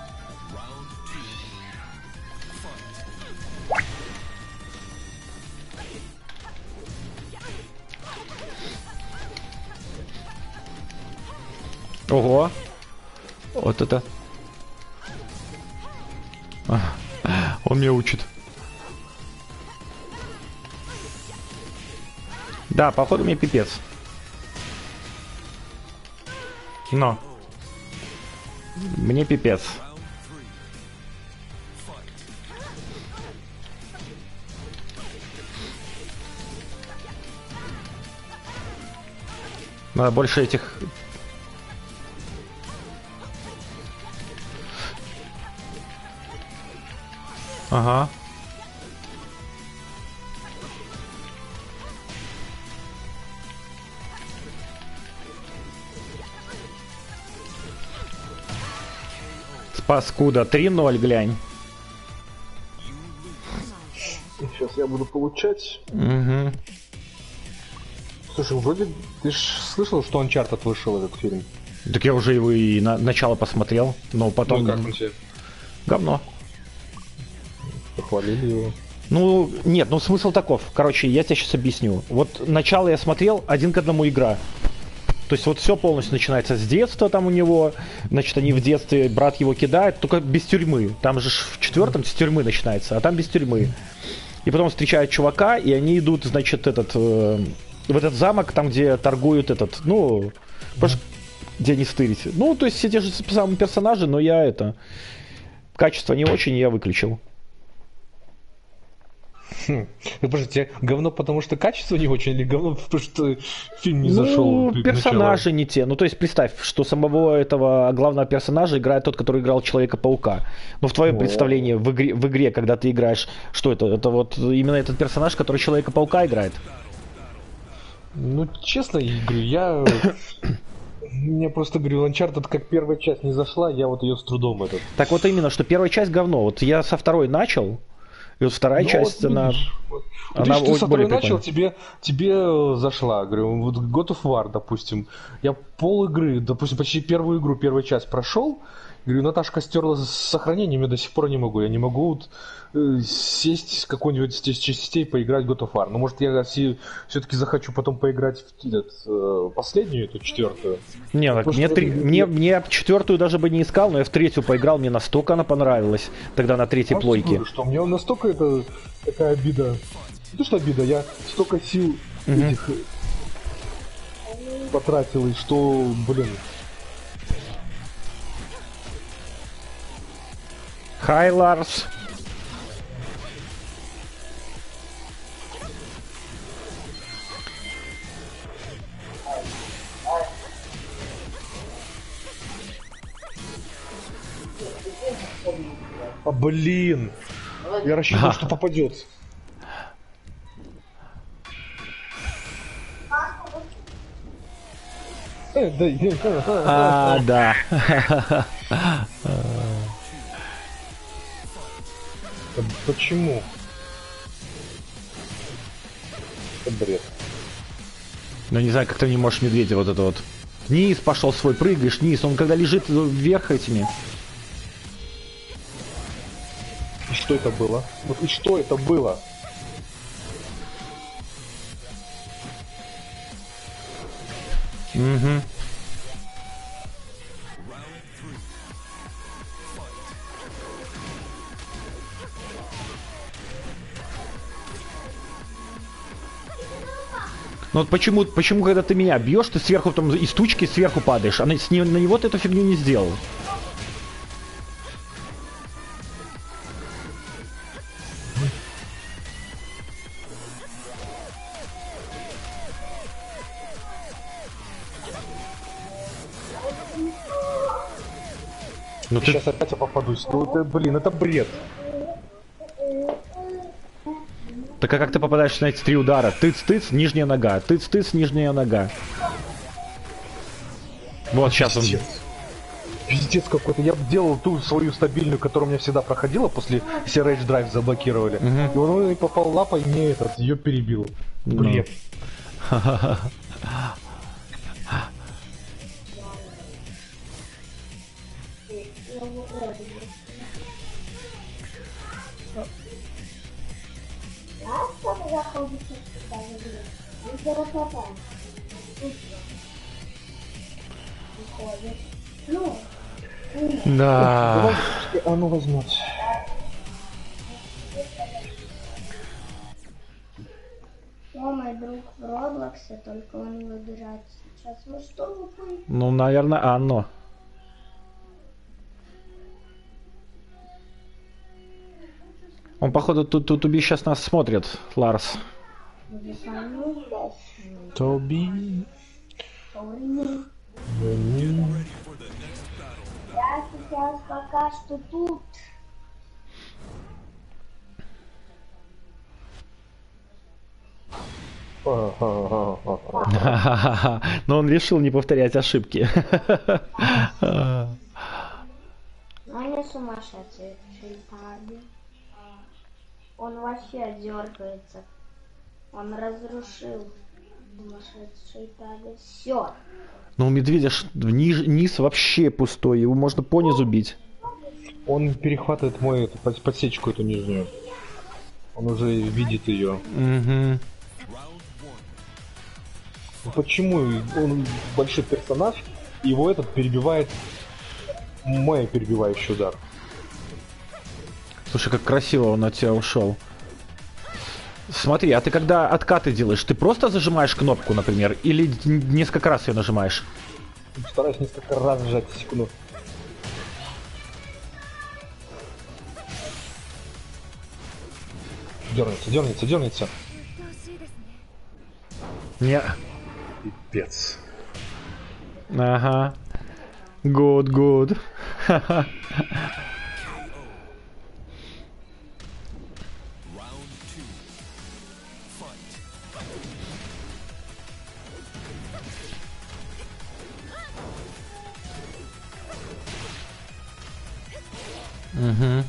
Ого. Вот это. А, он меня учит. Да, походу мне пипец. Но. Мне пипец. Надо больше этих... Ага. Паскуда, три ноль, глянь. Сейчас я буду получать. Угу. Слушай, вроде ты ж слышал, что Uncharted вышел этот фильм? Так я уже его и на начало посмотрел, но потом... Ну, как он тебе? Говно. Похвалили его. Ну, нет, ну смысл таков. Короче, я тебе сейчас объясню. Вот начало я смотрел, один к одному игра. То есть вот все полностью начинается с детства там у него. Значит, они в детстве, брат его кидает, только без тюрьмы. Там же ж в четвертом с тюрьмы начинается, а там без тюрьмы. И потом встречают чувака, и они идут, значит, этот... Э, в этот замок, там, где торгуют этот, ну... Пош... Где не стырить. Ну, то есть все те же самые персонажи, но я это... Качество не очень, я выключил. Хм. Ну, подожди, говно потому что качество не очень, или говно потому что фильм не Ну, зашел? персонажи не те. Ну, то есть представь, что самого этого главного персонажа играет тот, который играл Человека-паука. Но в твоем О. представлении в игре, в игре, когда ты играешь, что это? Это вот именно этот персонаж, который Человека-паука играет? Ну, честно, я говорю, я... Мне просто, говорю, Uncharted как первая часть не зашла, я вот ее с трудом этот... Так вот именно, что первая часть говно. Вот я со второй начал, и вот вторая Ну, часть, вот, она... видишь, вот. Вот Она видишь, ты со более второй начал, прикольная. тебе, тебе зашла. Говорю, вот God of War, допустим. Я пол игры, допустим, почти первую игру, первую часть прошел. Говорю, Наташка стерла с сохранением, я до сих пор не могу. Я не могу вот, э, сесть с какой-нибудь из частей поиграть в God of War. Но может я все-таки захочу потом поиграть в этот, э, последнюю, эту четвертую. Не, так Потому мне, что три- вроде- мне, мне четвертую даже бы не искал, но я в третью поиграл, мне настолько она понравилась. Тогда на третьей А плойке. говорю, что мне настолько это такая обида. Не то, что обида, я столько сил Мгм. этих э, потратил, и что, блин. Хай, Ларс. А блин! Я рассчитывал, что попадет. Э, да, я- А, да. Почему? Это бред. Ну не знаю, как ты не можешь медведя вот это вот. Низ пошел свой, прыгаешь, низ. Он когда лежит вверх этими. И что это было? Вот и что это было? Угу. Ну вот почему, почему, когда ты меня бьешь, ты сверху там из тучки сверху падаешь, а на, с не- на него ты эту фигню не сделал. Ну ты... Сейчас опять я попадусь. Ну это, блин, это бред. Так а как ты попадаешь на эти три удара? Тыц-тыц, нижняя нога. Тыц-тыц, нижняя нога. Вот сейчас он... Пиздец. Пиздец какой-то. Я делал ту свою стабильную, которая у меня всегда проходила, после все Rage Drive заблокировали. Мгм. И он попал лапой, и мне этот, ее перебил. Ну. Бред. Знаешь, что мы находимся в Сталинграде? Мы зарабатываем. Выходит. Ну, Да. А ну возьмет. что мой друг в Роблоксе, только он выбирает сейчас. Ну что вы будете? Ну, наверное, оно. Он, походу, тут, тут уби сейчас нас смотрит, Ларс. Тоби. Я сейчас пока что тут. Но он решил не повторять ошибки. Они не сумасшедший Шейтаби. Он вообще дергается. Он разрушил сумасшедший Таби. Все. Ну, у медведя ш- низ, низ вообще пустой, его можно по низу бить. Он перехватывает мою эту под- подсечку эту нижнюю. Он уже видит ее. Угу. Ну почему он большой персонаж, его этот перебивает мой перебивающий удар? Слушай, как красиво он от тебя ушел. Смотри, а ты когда откаты делаешь, ты просто зажимаешь кнопку, например, или н- несколько раз ее нажимаешь? Стараюсь несколько раз сжать секунду. Дернется, дернется, дернется. 鬱陶しいですね。 Не. Пипец. Ага. Good, good. Round two. Fight. Угу.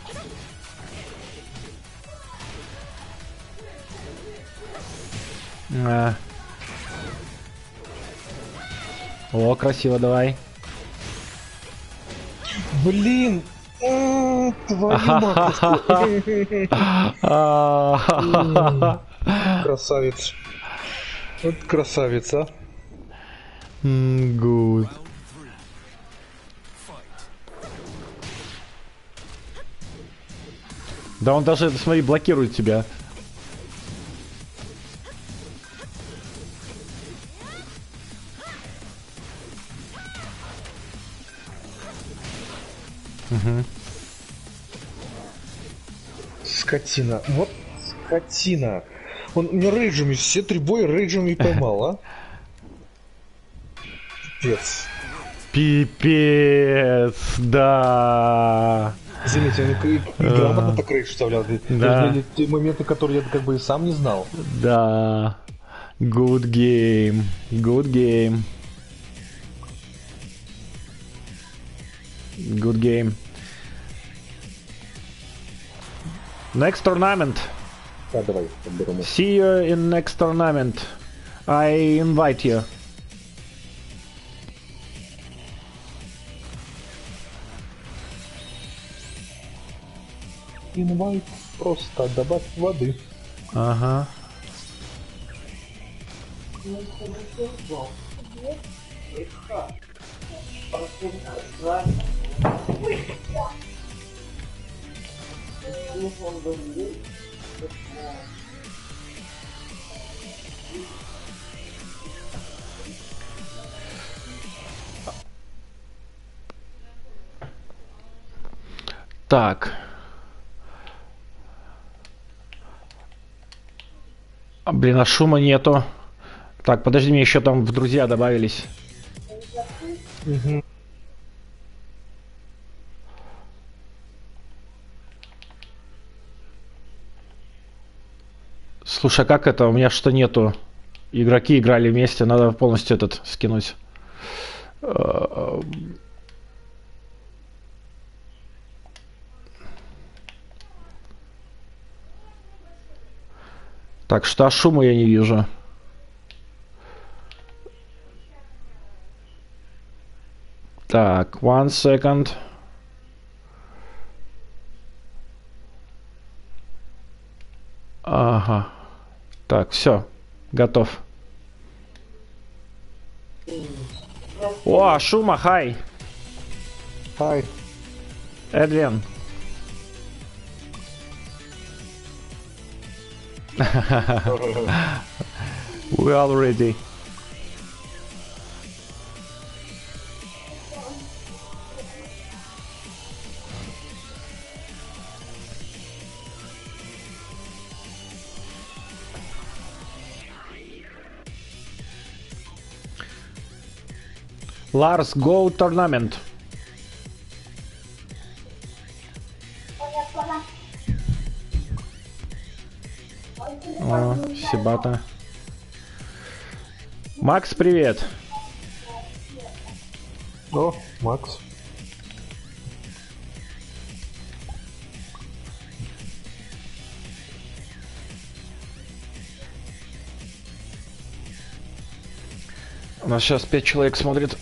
А. О, красиво, давай. Блин! М, Твою мать! А. Красавец. Вот красавица. М, Good. Round three. Fight. Да он даже, смотри, блокирует тебя. Угу. Скотина. Вот скотина. Он мне рейджами, все три боя рейджами поймал, а? Пипец. Пипец, да. Заметьте, он и- и грамотно так рейдж вставлял. Да. Даже те моменты, которые я как бы и сам не знал. Да. Good game. Good game. Good game. Next tournament. А, давай, подберем. See you in next tournament. I invite you. Инвайт, просто добавь воды. Ага. Так. А, блин, а шума нету. Так, подожди, мне еще там в друзья добавились. Слушай, а как это? У меня что нету? Игроки играли вместе, надо полностью этот скинуть. Э, Так, что а шума я не вижу. Так, one second. Ага. Так, все, готов. О, шума, хай. Хай. Эдвин. We all ready. Lars, go tournament. О, Сибата. Макс, привет. О, Макс. У нас сейчас пять человек смотрит.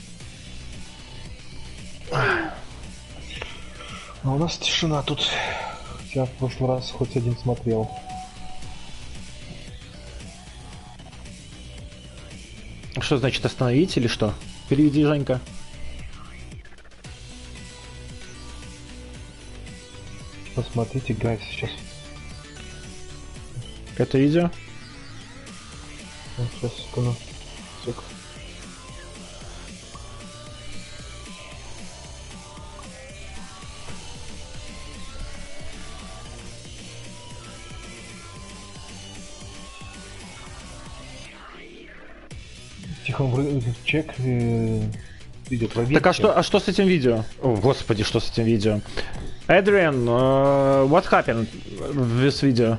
А у нас тишина тут. Я в прошлый раз хоть один смотрел. Что значит остановить или что? Переведи, Женька. Посмотрите, гайс, сейчас. Это видео? Сейчас, секунду. Сек. Тихо, вроде- чек. э, Видео проверьте. Так а что, а что с этим видео? О, господи, что с этим видео? Adrian, uh, what happened with this video?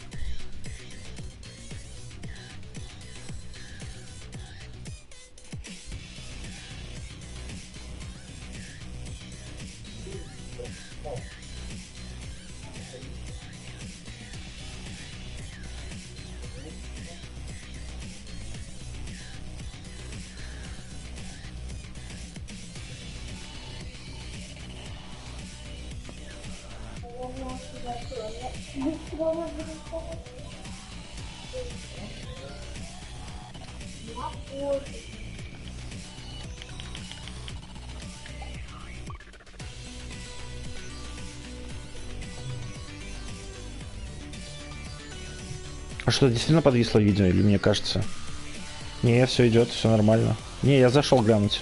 А что, действительно подвисло видео, или мне кажется? Не, все идет, все нормально. Не, я зашел глянуть.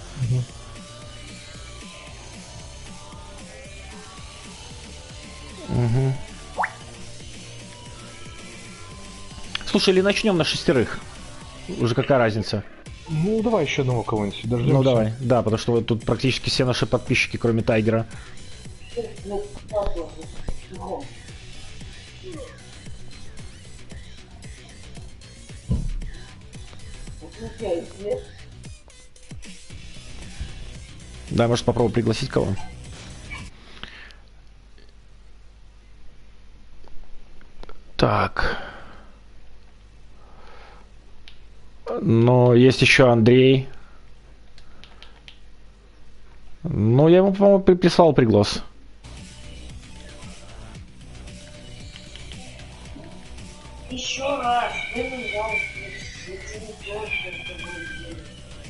Угу. Слушай, или начнем на шестерых? Уже какая разница? Ну, давай еще одного кого-нибудь. Дождемся. Ну давай, да, потому что вот тут практически все наши подписчики, кроме Тайгера. Ну, папа, бегом. Выключай свет. Да, может попробую пригласить кого? Так. Но есть еще Андрей. Ну, я ему, по-моему, при- прислал приглас. Еще раз, ты меня услышишь, ты не точно с тобой делать.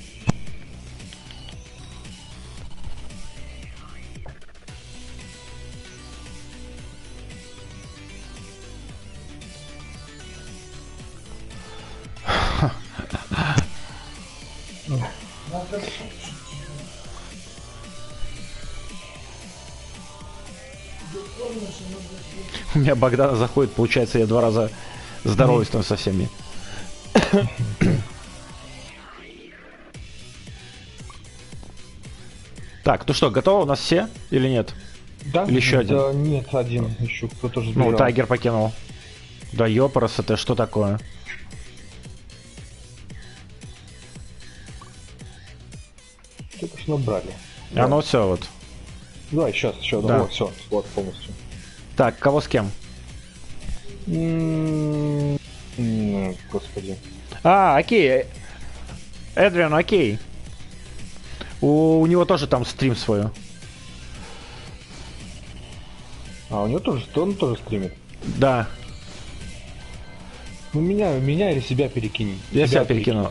Надо шутить. У меня Богдана заходит, получается, я два раза здороваюсь со всеми. Так, ну что, готово у нас все или нет? Да? Или еще один? Да, нет, один. Еще кто-то же Ну, забирал. Тайгер покинул. Да ёпарас, это что такое? Только что набрали. А ну все, вот. Давай, сейчас, еще. Да. Вот, все, вот полностью. Так, кого с кем? М, м, Господи. А, окей. Эдриан, окей. У, у него тоже там стрим свой. А, у него тоже, он тоже стримит. Да, Ну, меня, меня или себя перекинь. я себя перекину.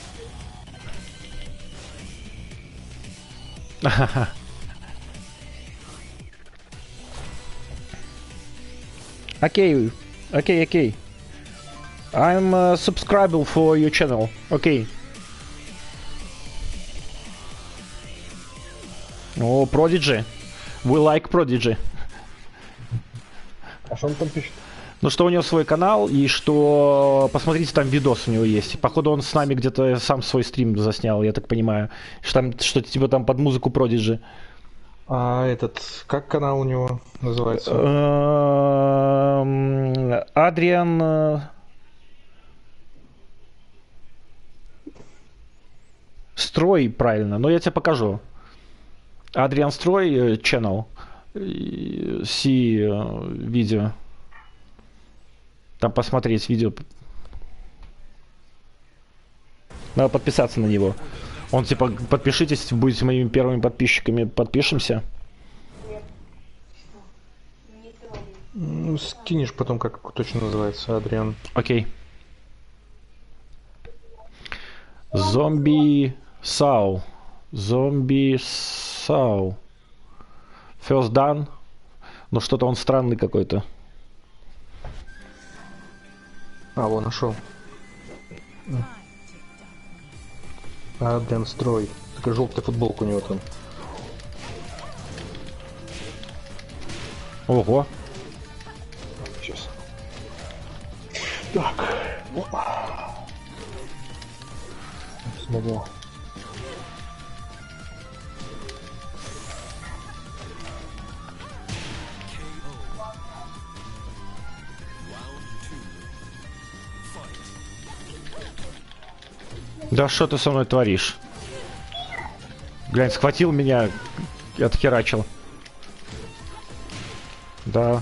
Окей, окей, окей. I'm uh, subscribing for your channel. Окей. О, Prodigy. We like Prodigy. А что он там пишет? Ну, что у него свой канал, и что... Посмотрите, там видос у него есть. Походу, он с нами где-то сам свой стрим заснял, я так понимаю. Что там, что-то типа там под музыку Prodigy. А этот, как канал у него называется? Эм, Адриан... э, Строй, правильно, но я тебе покажу. Адриан Строй, э, channel. И Си э, видео. Там посмотреть видео. Надо подписаться на него. Он типа, подпишитесь, будете моими первыми подписчиками, подпишемся. Не трогай. Ну, скинешь потом, как точно называется, Адриан. Окей. Зомби Сау. Зомби Сау. First done. Ну что-то он странный какой-то. А, вон, нашел. Адриан Строй. Такая желтая футболка у него там. Ого. Сейчас. Так. Смогу. Да что ты со мной творишь? Глянь, схватил меня и отхерачил. Да.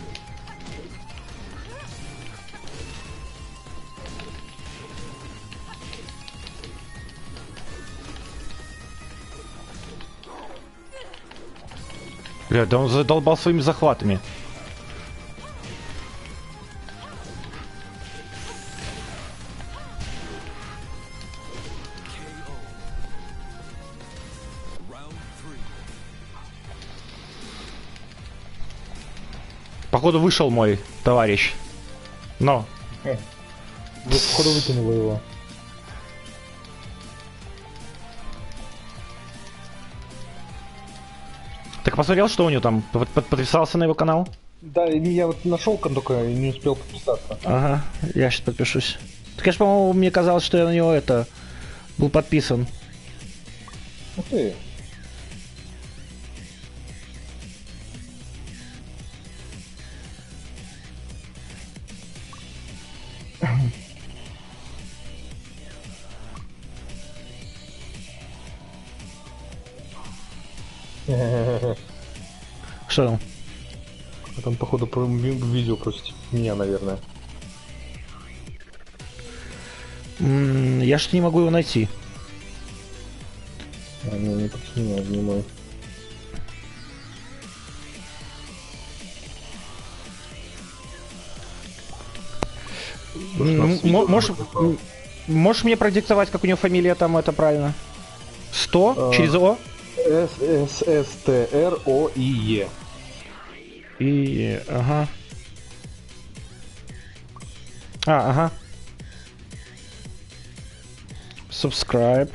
Бля, да он задолбал своими захватами. Походу вышел мой товарищ. Но. Вы, походу, выкинула его. Так посмотрел, что у него там? Под- под- Подписался на его канал? Да, я вот нашел только и не успел подписаться. Ага, я сейчас подпишусь. Так я ж, по-моему, мне казалось, что я на него это был подписан. Ух ты. Что там? А там, походу, про ви- видео просит меня, наверное. М, Я ж не могу его найти. А, не, не против меня, не мой. М, м- Можешь, м, можешь мне продиктовать, как у него фамилия там, это правильно? сто А. через О? С С С Т Р О И Е. И, ага. А, ага. Subscribe.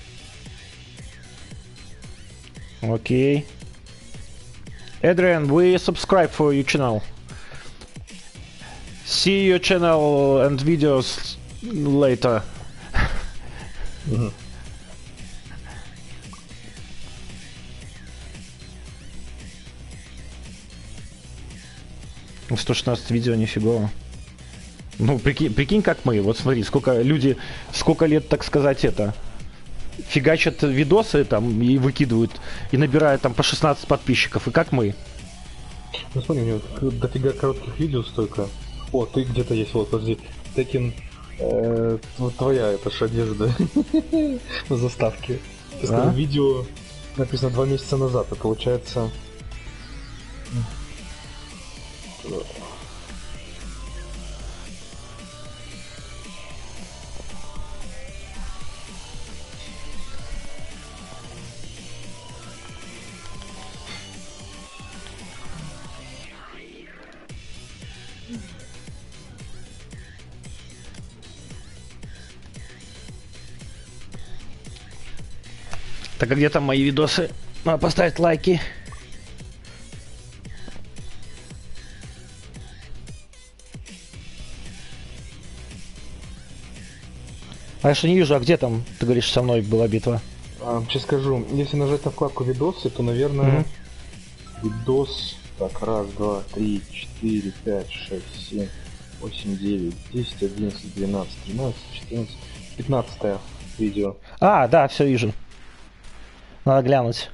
Окей. Adrian, we subscribe for your channel. See your channel and videos later. сто шестнадцать видео, нифигово. Ну, прикинь, прикинь, как мы. Вот смотри, сколько люди, сколько лет, так сказать, это, фигачат видосы там и выкидывают, и набирают там по шестнадцать подписчиков. И как мы. Ну смотри, у него дофига коротких видео столько. О, ты где-то есть, вот, подожди. Текин, э, вот твоя это ж одежда на заставке. Ты сказал, А? видео написано два месяца назад, и получается... Так, а где там мои видосы? Надо поставить лайки. А я что не вижу, а где там, ты говоришь, со мной была битва? А, сейчас скажу, если нажать на вкладку видосы, то, наверное, видос... Так, раз, два, три, четыре, пять, шесть, семь, восемь, девять, десять, одиннадцать, двенадцать, тринадцать, четырнадцать, пятнадцатое видео. А, да, все вижу. Надо глянуть.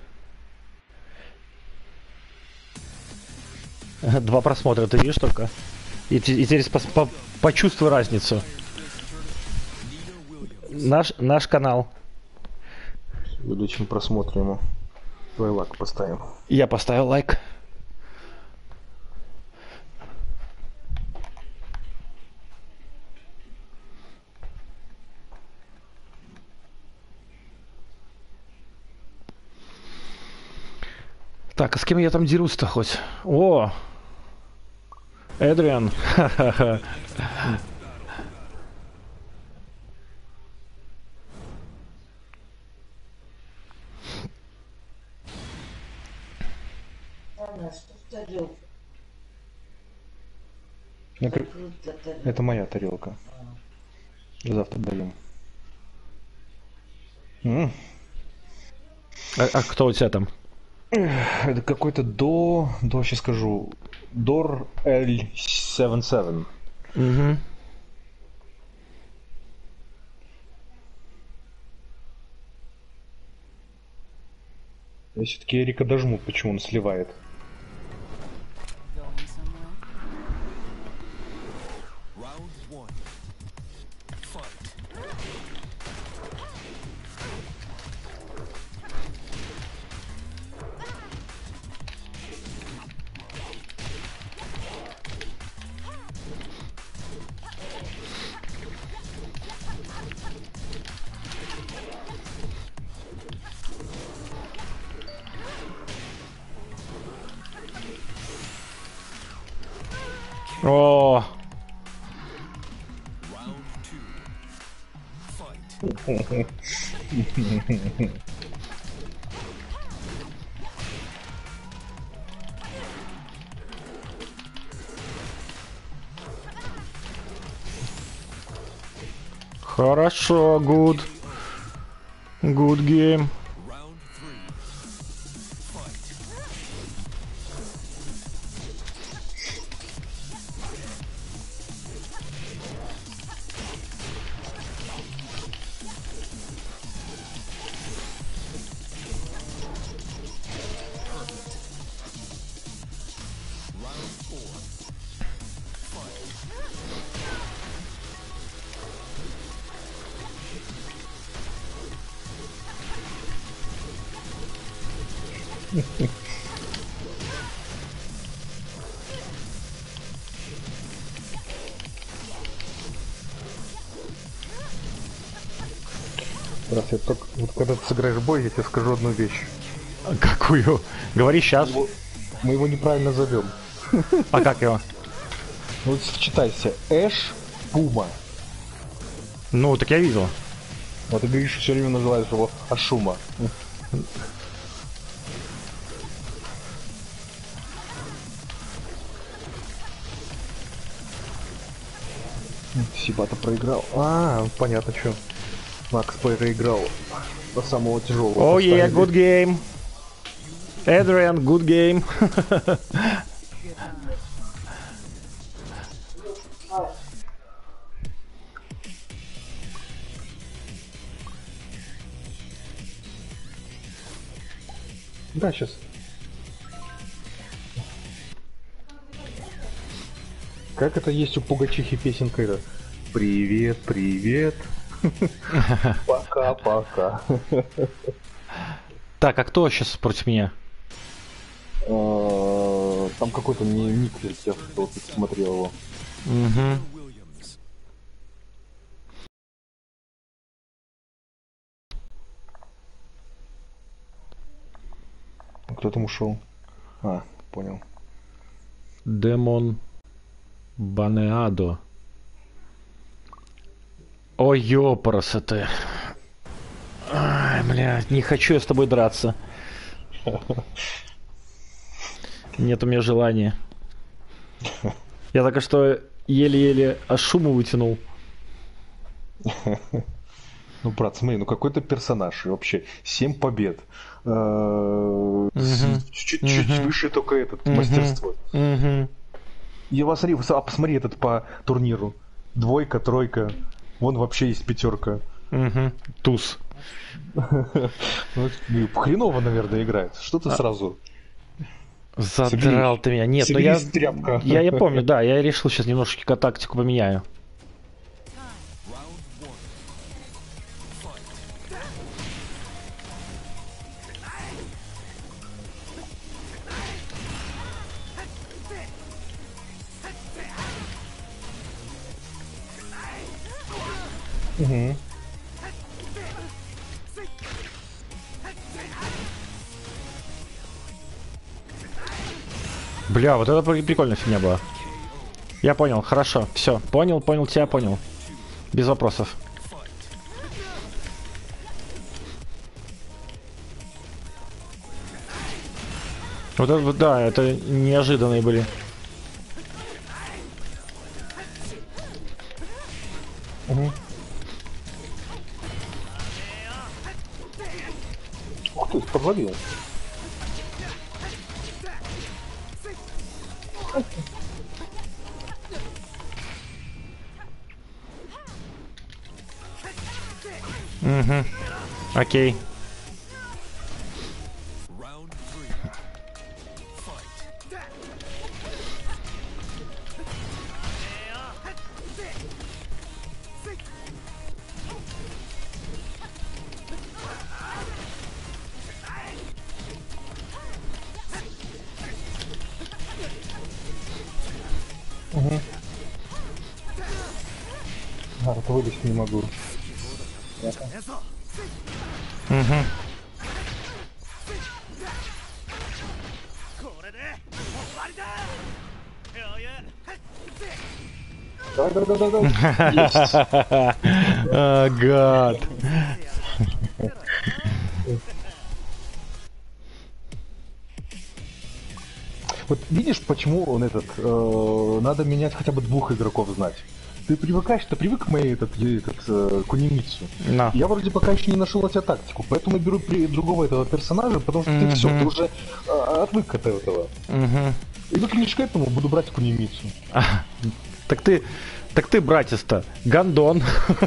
Два просмотра, ты видишь только? И, те- и теперь пос- по- почувствуй разницу. Наш, наш канал. Увеличим просмотр ему. Твой лайк поставим. Я поставил лайк. Так, а с кем я там дерусь-то хоть? О! Эдриан. Ха-ха-ха. Она что в тарелке? Накр- Круто тарелка. Это моя тарелка. Завтра даем. М, А, а кто у тебя там? Это какой-то до... До, сейчас скажу. Дор эл семь семь. Угу. Я все-таки Эрика дожму, почему он сливает. Round one. Fight. О, Round two. Fight. хорошо, good. Good game. Round three. Fight. Round four. Fight. Раз я только... Вот когда ты сыграешь бой, я тебе скажу одну вещь. Какую? Говори сейчас. Мы его неправильно зовем. А как его? Вот сочетайся. Эш Пума. Ну, так я видел. Вот ты говоришь, все время называешь его Ашума. Сибата проиграл. А, понятно, что. Макс проиграл до самого тяжелого. О, yeah, good game. Эдриан, good game. Да, сейчас. Как это есть у Пугачихи песенка это? Привет, привет. Пока-пока. Так, а кто сейчас против меня? Э, Там какой-то не ник я вот смотрел его. Угу. Williams. Кто там ушел? А, понял. Демон Банеадо. Ой, ёпарасоте. Ай, блядь, не хочу я с тобой драться. Нет у меня желания. Я только что еле-еле аж шуму вытянул. Ну, брат, смотри, ну какой-то персонаж, и вообще, семь побед. Э, с- Чуть-чуть Мгм. выше только этот, Мгм. мастерство. Угу. Я вас смотри, а посмотри этот по турниру. Двойка, тройка. Вон вообще есть пятерка. Угу. Туз. Ну, хреново, наверное, играет. Что ты сразу? Задрал ты меня. Нет, ну я, Соберись, тряпка. я, я помню, да, я решил сейчас немножечко тактику поменяю. Round one. Угу. Бля, вот это при- прикольная фигня была. Я понял, хорошо, все, понял, понял, тебя понял. Без вопросов. Вот это, вот, да, это неожиданные были. Угу. Ух ты, подловил. Угу. Окей. Round three. Fight. Угу. А, это вылезть не могу. Угу. Давай, давай, давай, давай. А, гад. Вот видишь, почему он этот, э, надо менять хотя бы двух игроков знать. Ты привыкаешь, ты привык к моей этот, этот э, кунимицу. На. Я вроде пока еще не нашел от тебя тактику, поэтому я беру при, другого этого персонажа, потому что ты Мгм. все, ты уже э, отвык от этого. Угу. И выключишь к этому, буду брать кунимицу. Так ты, так ты, братец-то, гандон.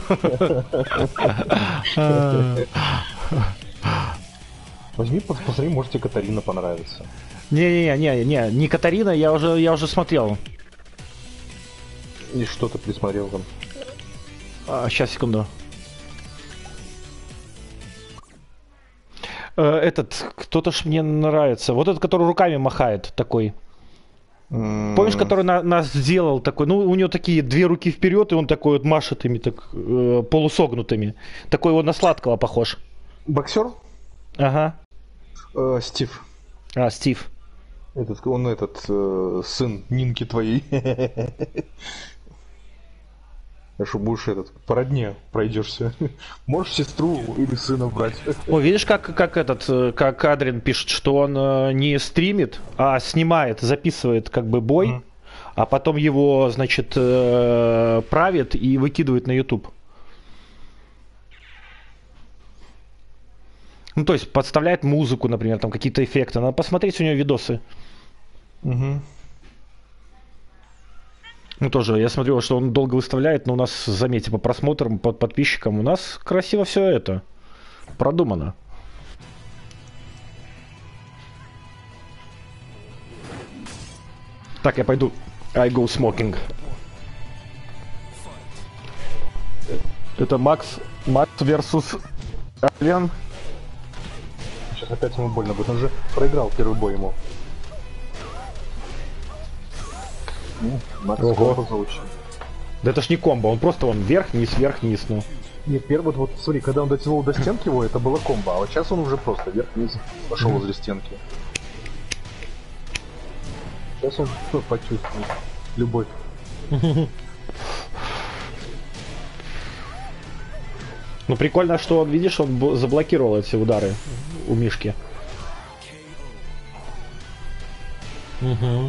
Возьми, пос- посмотри, может тебе Катарина понравится. Не-не-не, не, не Катарина, я уже, я уже смотрел. И что ты присмотрел там? А, сейчас, секунду. Э, Этот, кто-то ж мне нравится. Вот этот, который руками махает, такой. Помнишь, который на- нас сделал такой, ну, у него такие две руки вперед, и он такой вот машет ими, так, э, полусогнутыми. Такой вот на сладкого похож. Боксер? Ага. Э, Стив. А, Стив. Этот, он этот, э, сын Нинки твоей. А что будешь этот, по родне пройдешься. Можешь сестру или сына брать. О, видишь, как, как этот, э, как Адрин пишет, что он э, не стримит, а снимает, записывает как бы бой, Мгм. а потом его, значит, э, правит и выкидывает на YouTube. Ну, то есть подставляет музыку, например, там какие-то эффекты. Надо посмотреть у него видосы. Угу. Ну, тоже, я смотрел, что он долго выставляет, но у нас, заметьте, по просмотрам, по подписчикам, у нас красиво все это продумано. Так, я пойду. I go smoking. Это Макс, Макс versus Ален. Сейчас опять ему больно будет. Он же проиграл первый бой ему. Ну, Макс Ого. комбо заучил. Да это ж не комбо, он просто он вверх-вниз, вверх-вниз, ну. Нет, первый, вот, вот смотри, когда он дотянул до стенки его, это было комбо, а вот сейчас он уже просто вверх-вниз пошел возле стенки. Сейчас он что, почувствует любовь. Ну прикольно, что он, видишь, он б- заблокировал эти удары у Мишки. Угу.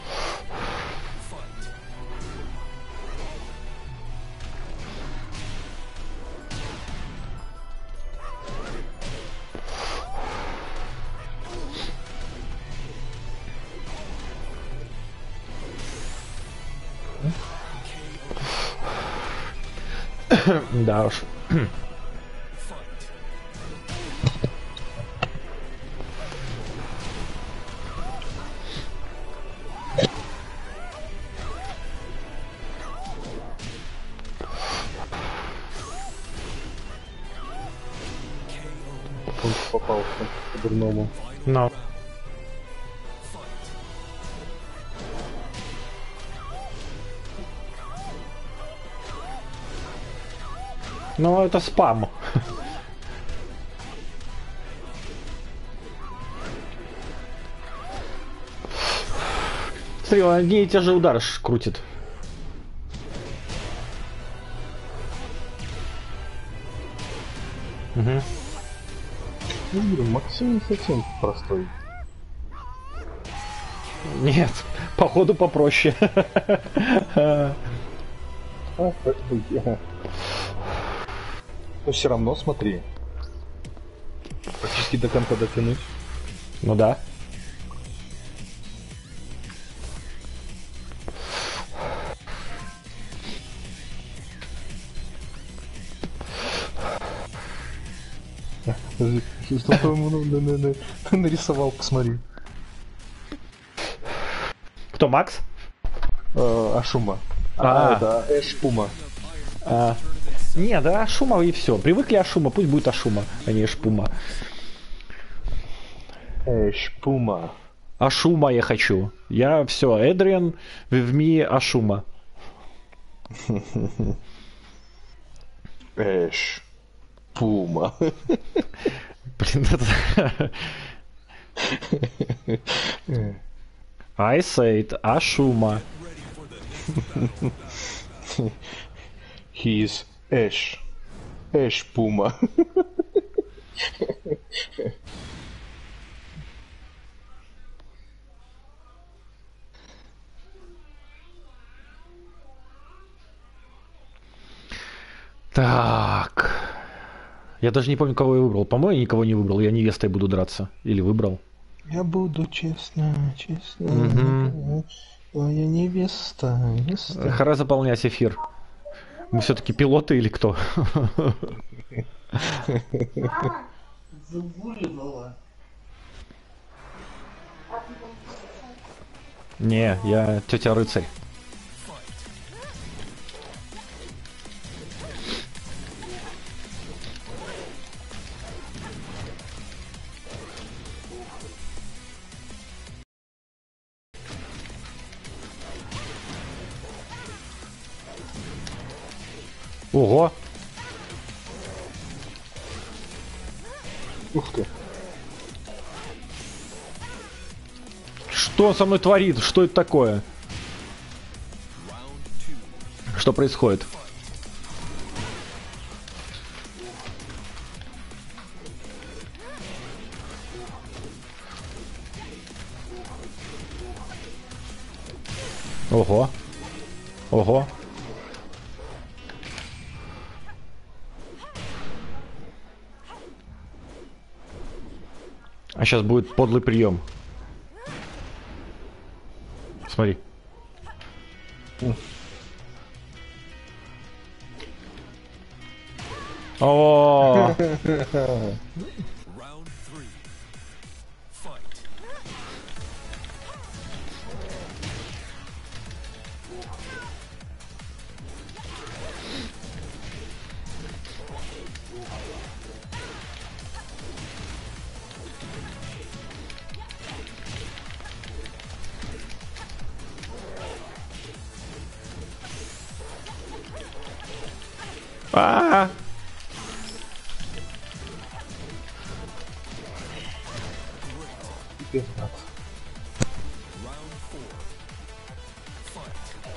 Да уж. Он попался по-дурному. Но. Ну, это спам. Смотри, он одни и те же удары ш- крутит. Угу. Ну, говорю, Максим не совсем простой. Нет, походу попроще. А, так быть, ага. Но все равно смотри. Практически до конца дотянуть. Ну да. Что ты ему на- на- на- на- нарисовал, посмотри. Кто, Макс? А, Ашума. А. А, это Эш Пума. А, не, да, Ашума и все. Привыкли Ашума, пусть будет Ашума, а не Эшпума. Эш Пума. Ашума я хочу. Я все, Эдриан, Вивми, Ашума. Эш Пума. Блин, это... I said Ашума. He is Эш. Эш Пума. Так. Я даже не помню, кого я выбрал. По-моему, я никого не выбрал. Я невестой буду драться. Или выбрал. Я буду честно, честно. Мгм. Моя невеста, невеста. Хара заполнять эфир. Мы все-таки пилоты или кто? Загуливала. Не, я тетя рыцарь. Ого! Ух ты. Что он со мной творит? Что это такое? Что происходит? Ого. Ого. А сейчас будет подлый прием. Смотри. О, Round three. Fight. а, Пипец, брат. Round four. Fight.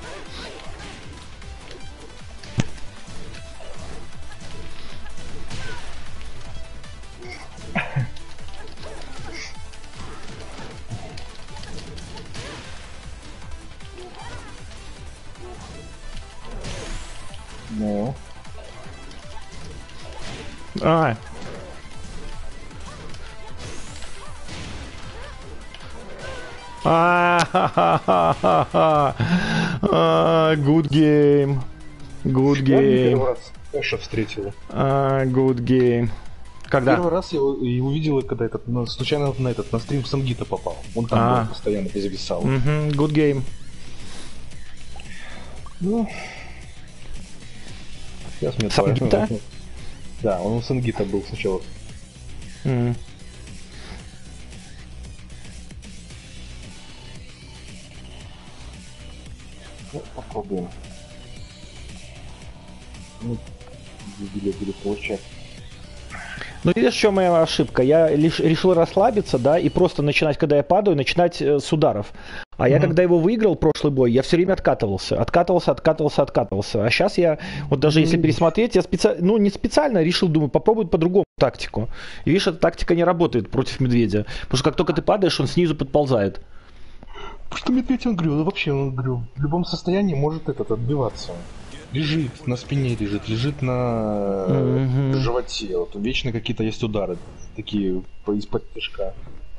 Ну. а. А, а, good game. Good Я game. первый раз Эша встретил. А, good game. Когда? Первый раз я его- и увидел, когда этот, ну, случайно на этот, на стрим Сангита попал. Он там А. был, постоянно зависал. Мгм, good game. Ну, сейчас мне Сангита? твоя- Да, он у Сангита был сначала. М. Ну, попробуем. Ну, дебили были получать. Ну, видишь, в чем моя ошибка? Я лишь решил расслабиться, да, и просто начинать, когда я падаю, начинать э, с ударов. А я, Мгм. когда его выиграл, прошлый бой, я все время откатывался. Откатывался, откатывался, откатывался. А сейчас я, вот даже если пересмотреть, я специально, ну, не специально решил, думаю, попробовать по-другому тактику. И видишь, эта тактика не работает против медведя. Потому что как только ты падаешь, он снизу подползает. Потому что медведь, он говорю, ну вообще, он говорю, в любом состоянии может этот отбиваться. Лежит, на спине лежит, лежит на Мгм. животе. Вот вечно какие-то есть удары, такие по- из-под тяжка.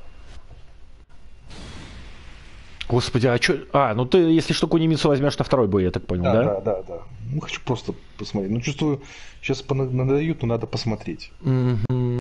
Господи, а что? А, ну ты, если что, Кунимицу возьмешь на второй бой, я так понял, Да, да? да, да, да. Ну, хочу просто посмотреть. Ну, чувствую, сейчас надают, но надо посмотреть. Мгм.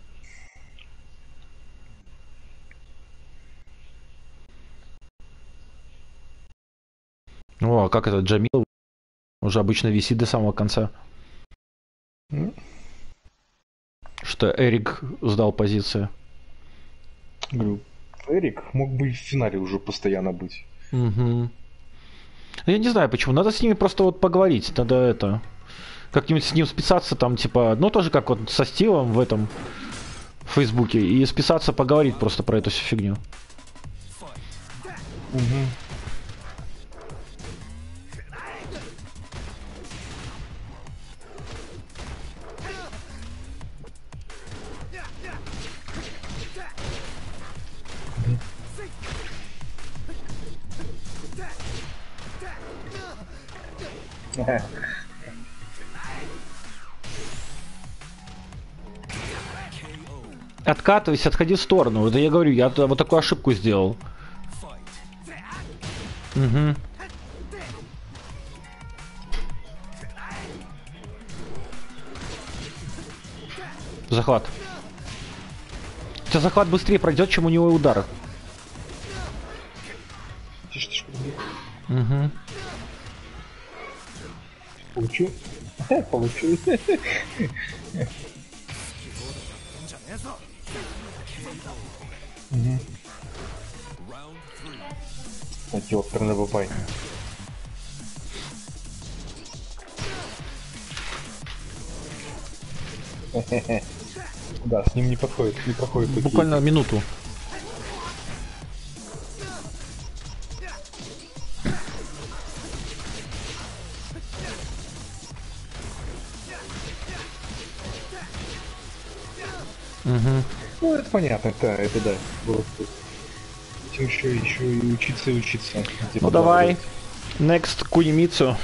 О, а как этот Джамил уже обычно висит до самого конца. М? Что Эрик сдал позицию. Говорю, Эрик мог бы и в финале уже постоянно быть. Угу. Я не знаю почему. Надо с ними просто вот поговорить. Надо это. Как-нибудь с ним списаться там, типа, ну тоже как вот со Стивом в этом в Фейсбуке. И списаться, поговорить просто про эту всю фигню. Угу. Откатывайся, отходи в сторону. Вот я говорю, я вот такую ошибку сделал. Угу. Захват. У тебя захват быстрее пройдет, чем у него удар. Тише, тише. Угу. Получу? Получу. Угу. Эти оперные бабай. Да, с ним не подходит, не проходит такие. Буквально минуту. Угу. Ну, это понятно, да, это да. Было тут. Этим еще, еще и учиться и учиться. Типа, Ну давай. да, Next Кунимицу.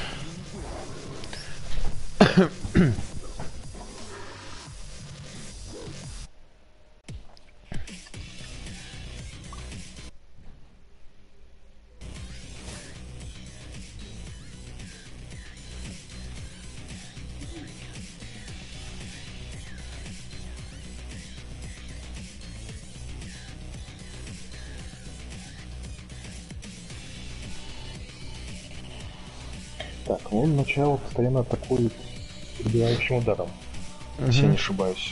Так, он начало постоянно атакует убивающим ударом. Если я не ошибаюсь.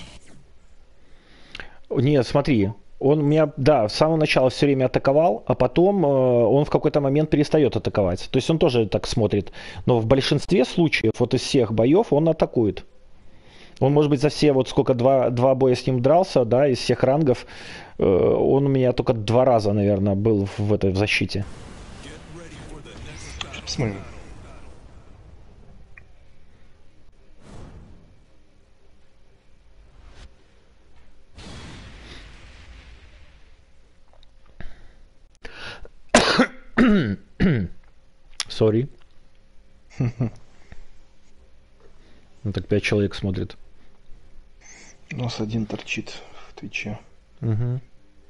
Нет, смотри. Он меня, да, с самого начала все время атаковал, а потом э, он в какой-то момент перестает атаковать. То есть он тоже так смотрит. Но в большинстве случаев, вот из всех боев, он атакует. Он, может быть, за все, вот сколько, два, два боя с ним дрался, да, из всех рангов, э, он у меня только два раза, наверное, был в этой в защите. Посмотрим. Сори. Ну так пять человек смотрит. У нас один торчит в Твиче. Угу.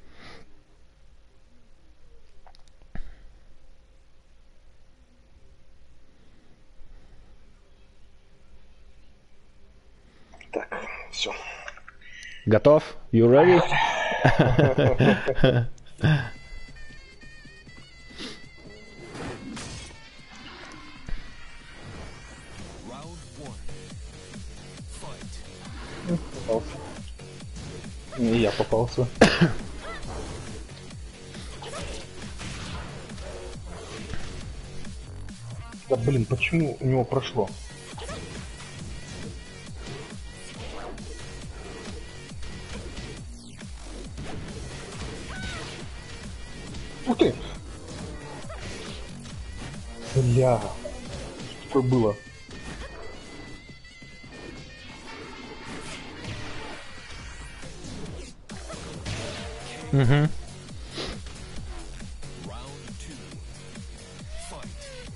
Так, все. Готов? You ready? Попался. И я попался. Да блин, почему у него прошло? Ух ты! Бля. Что такое было? Угу. Round two. Fight.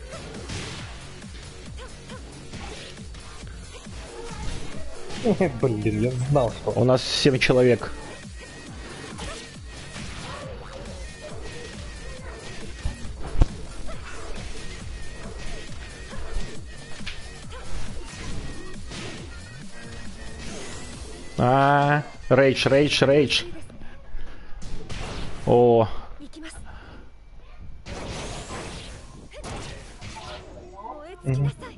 Блин, я знал, что... У нас семь человек. А, рейдж, рейдж, рейдж. О, 行きます。燃え尽きなさい。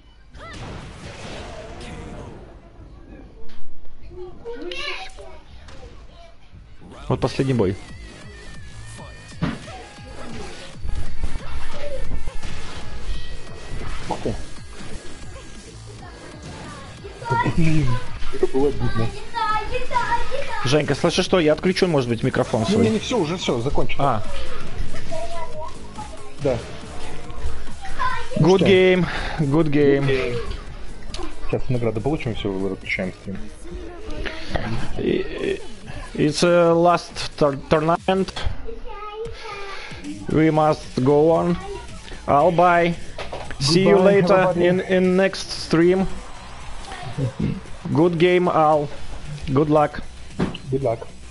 вот последний бой. Блин, это было обидно. Женька, слышишь что? Я отключу, может быть, микрофон Не, свой. не, не, все, уже все, закончено. А, Да. good что? game, good game. Сейчас награды получим, все, выключаем стрим. It's a last tur- tournament. We must go on. I'll bye. See you Goodbye, later everybody. in in next stream. Good game, Al. Good luck. Good luck.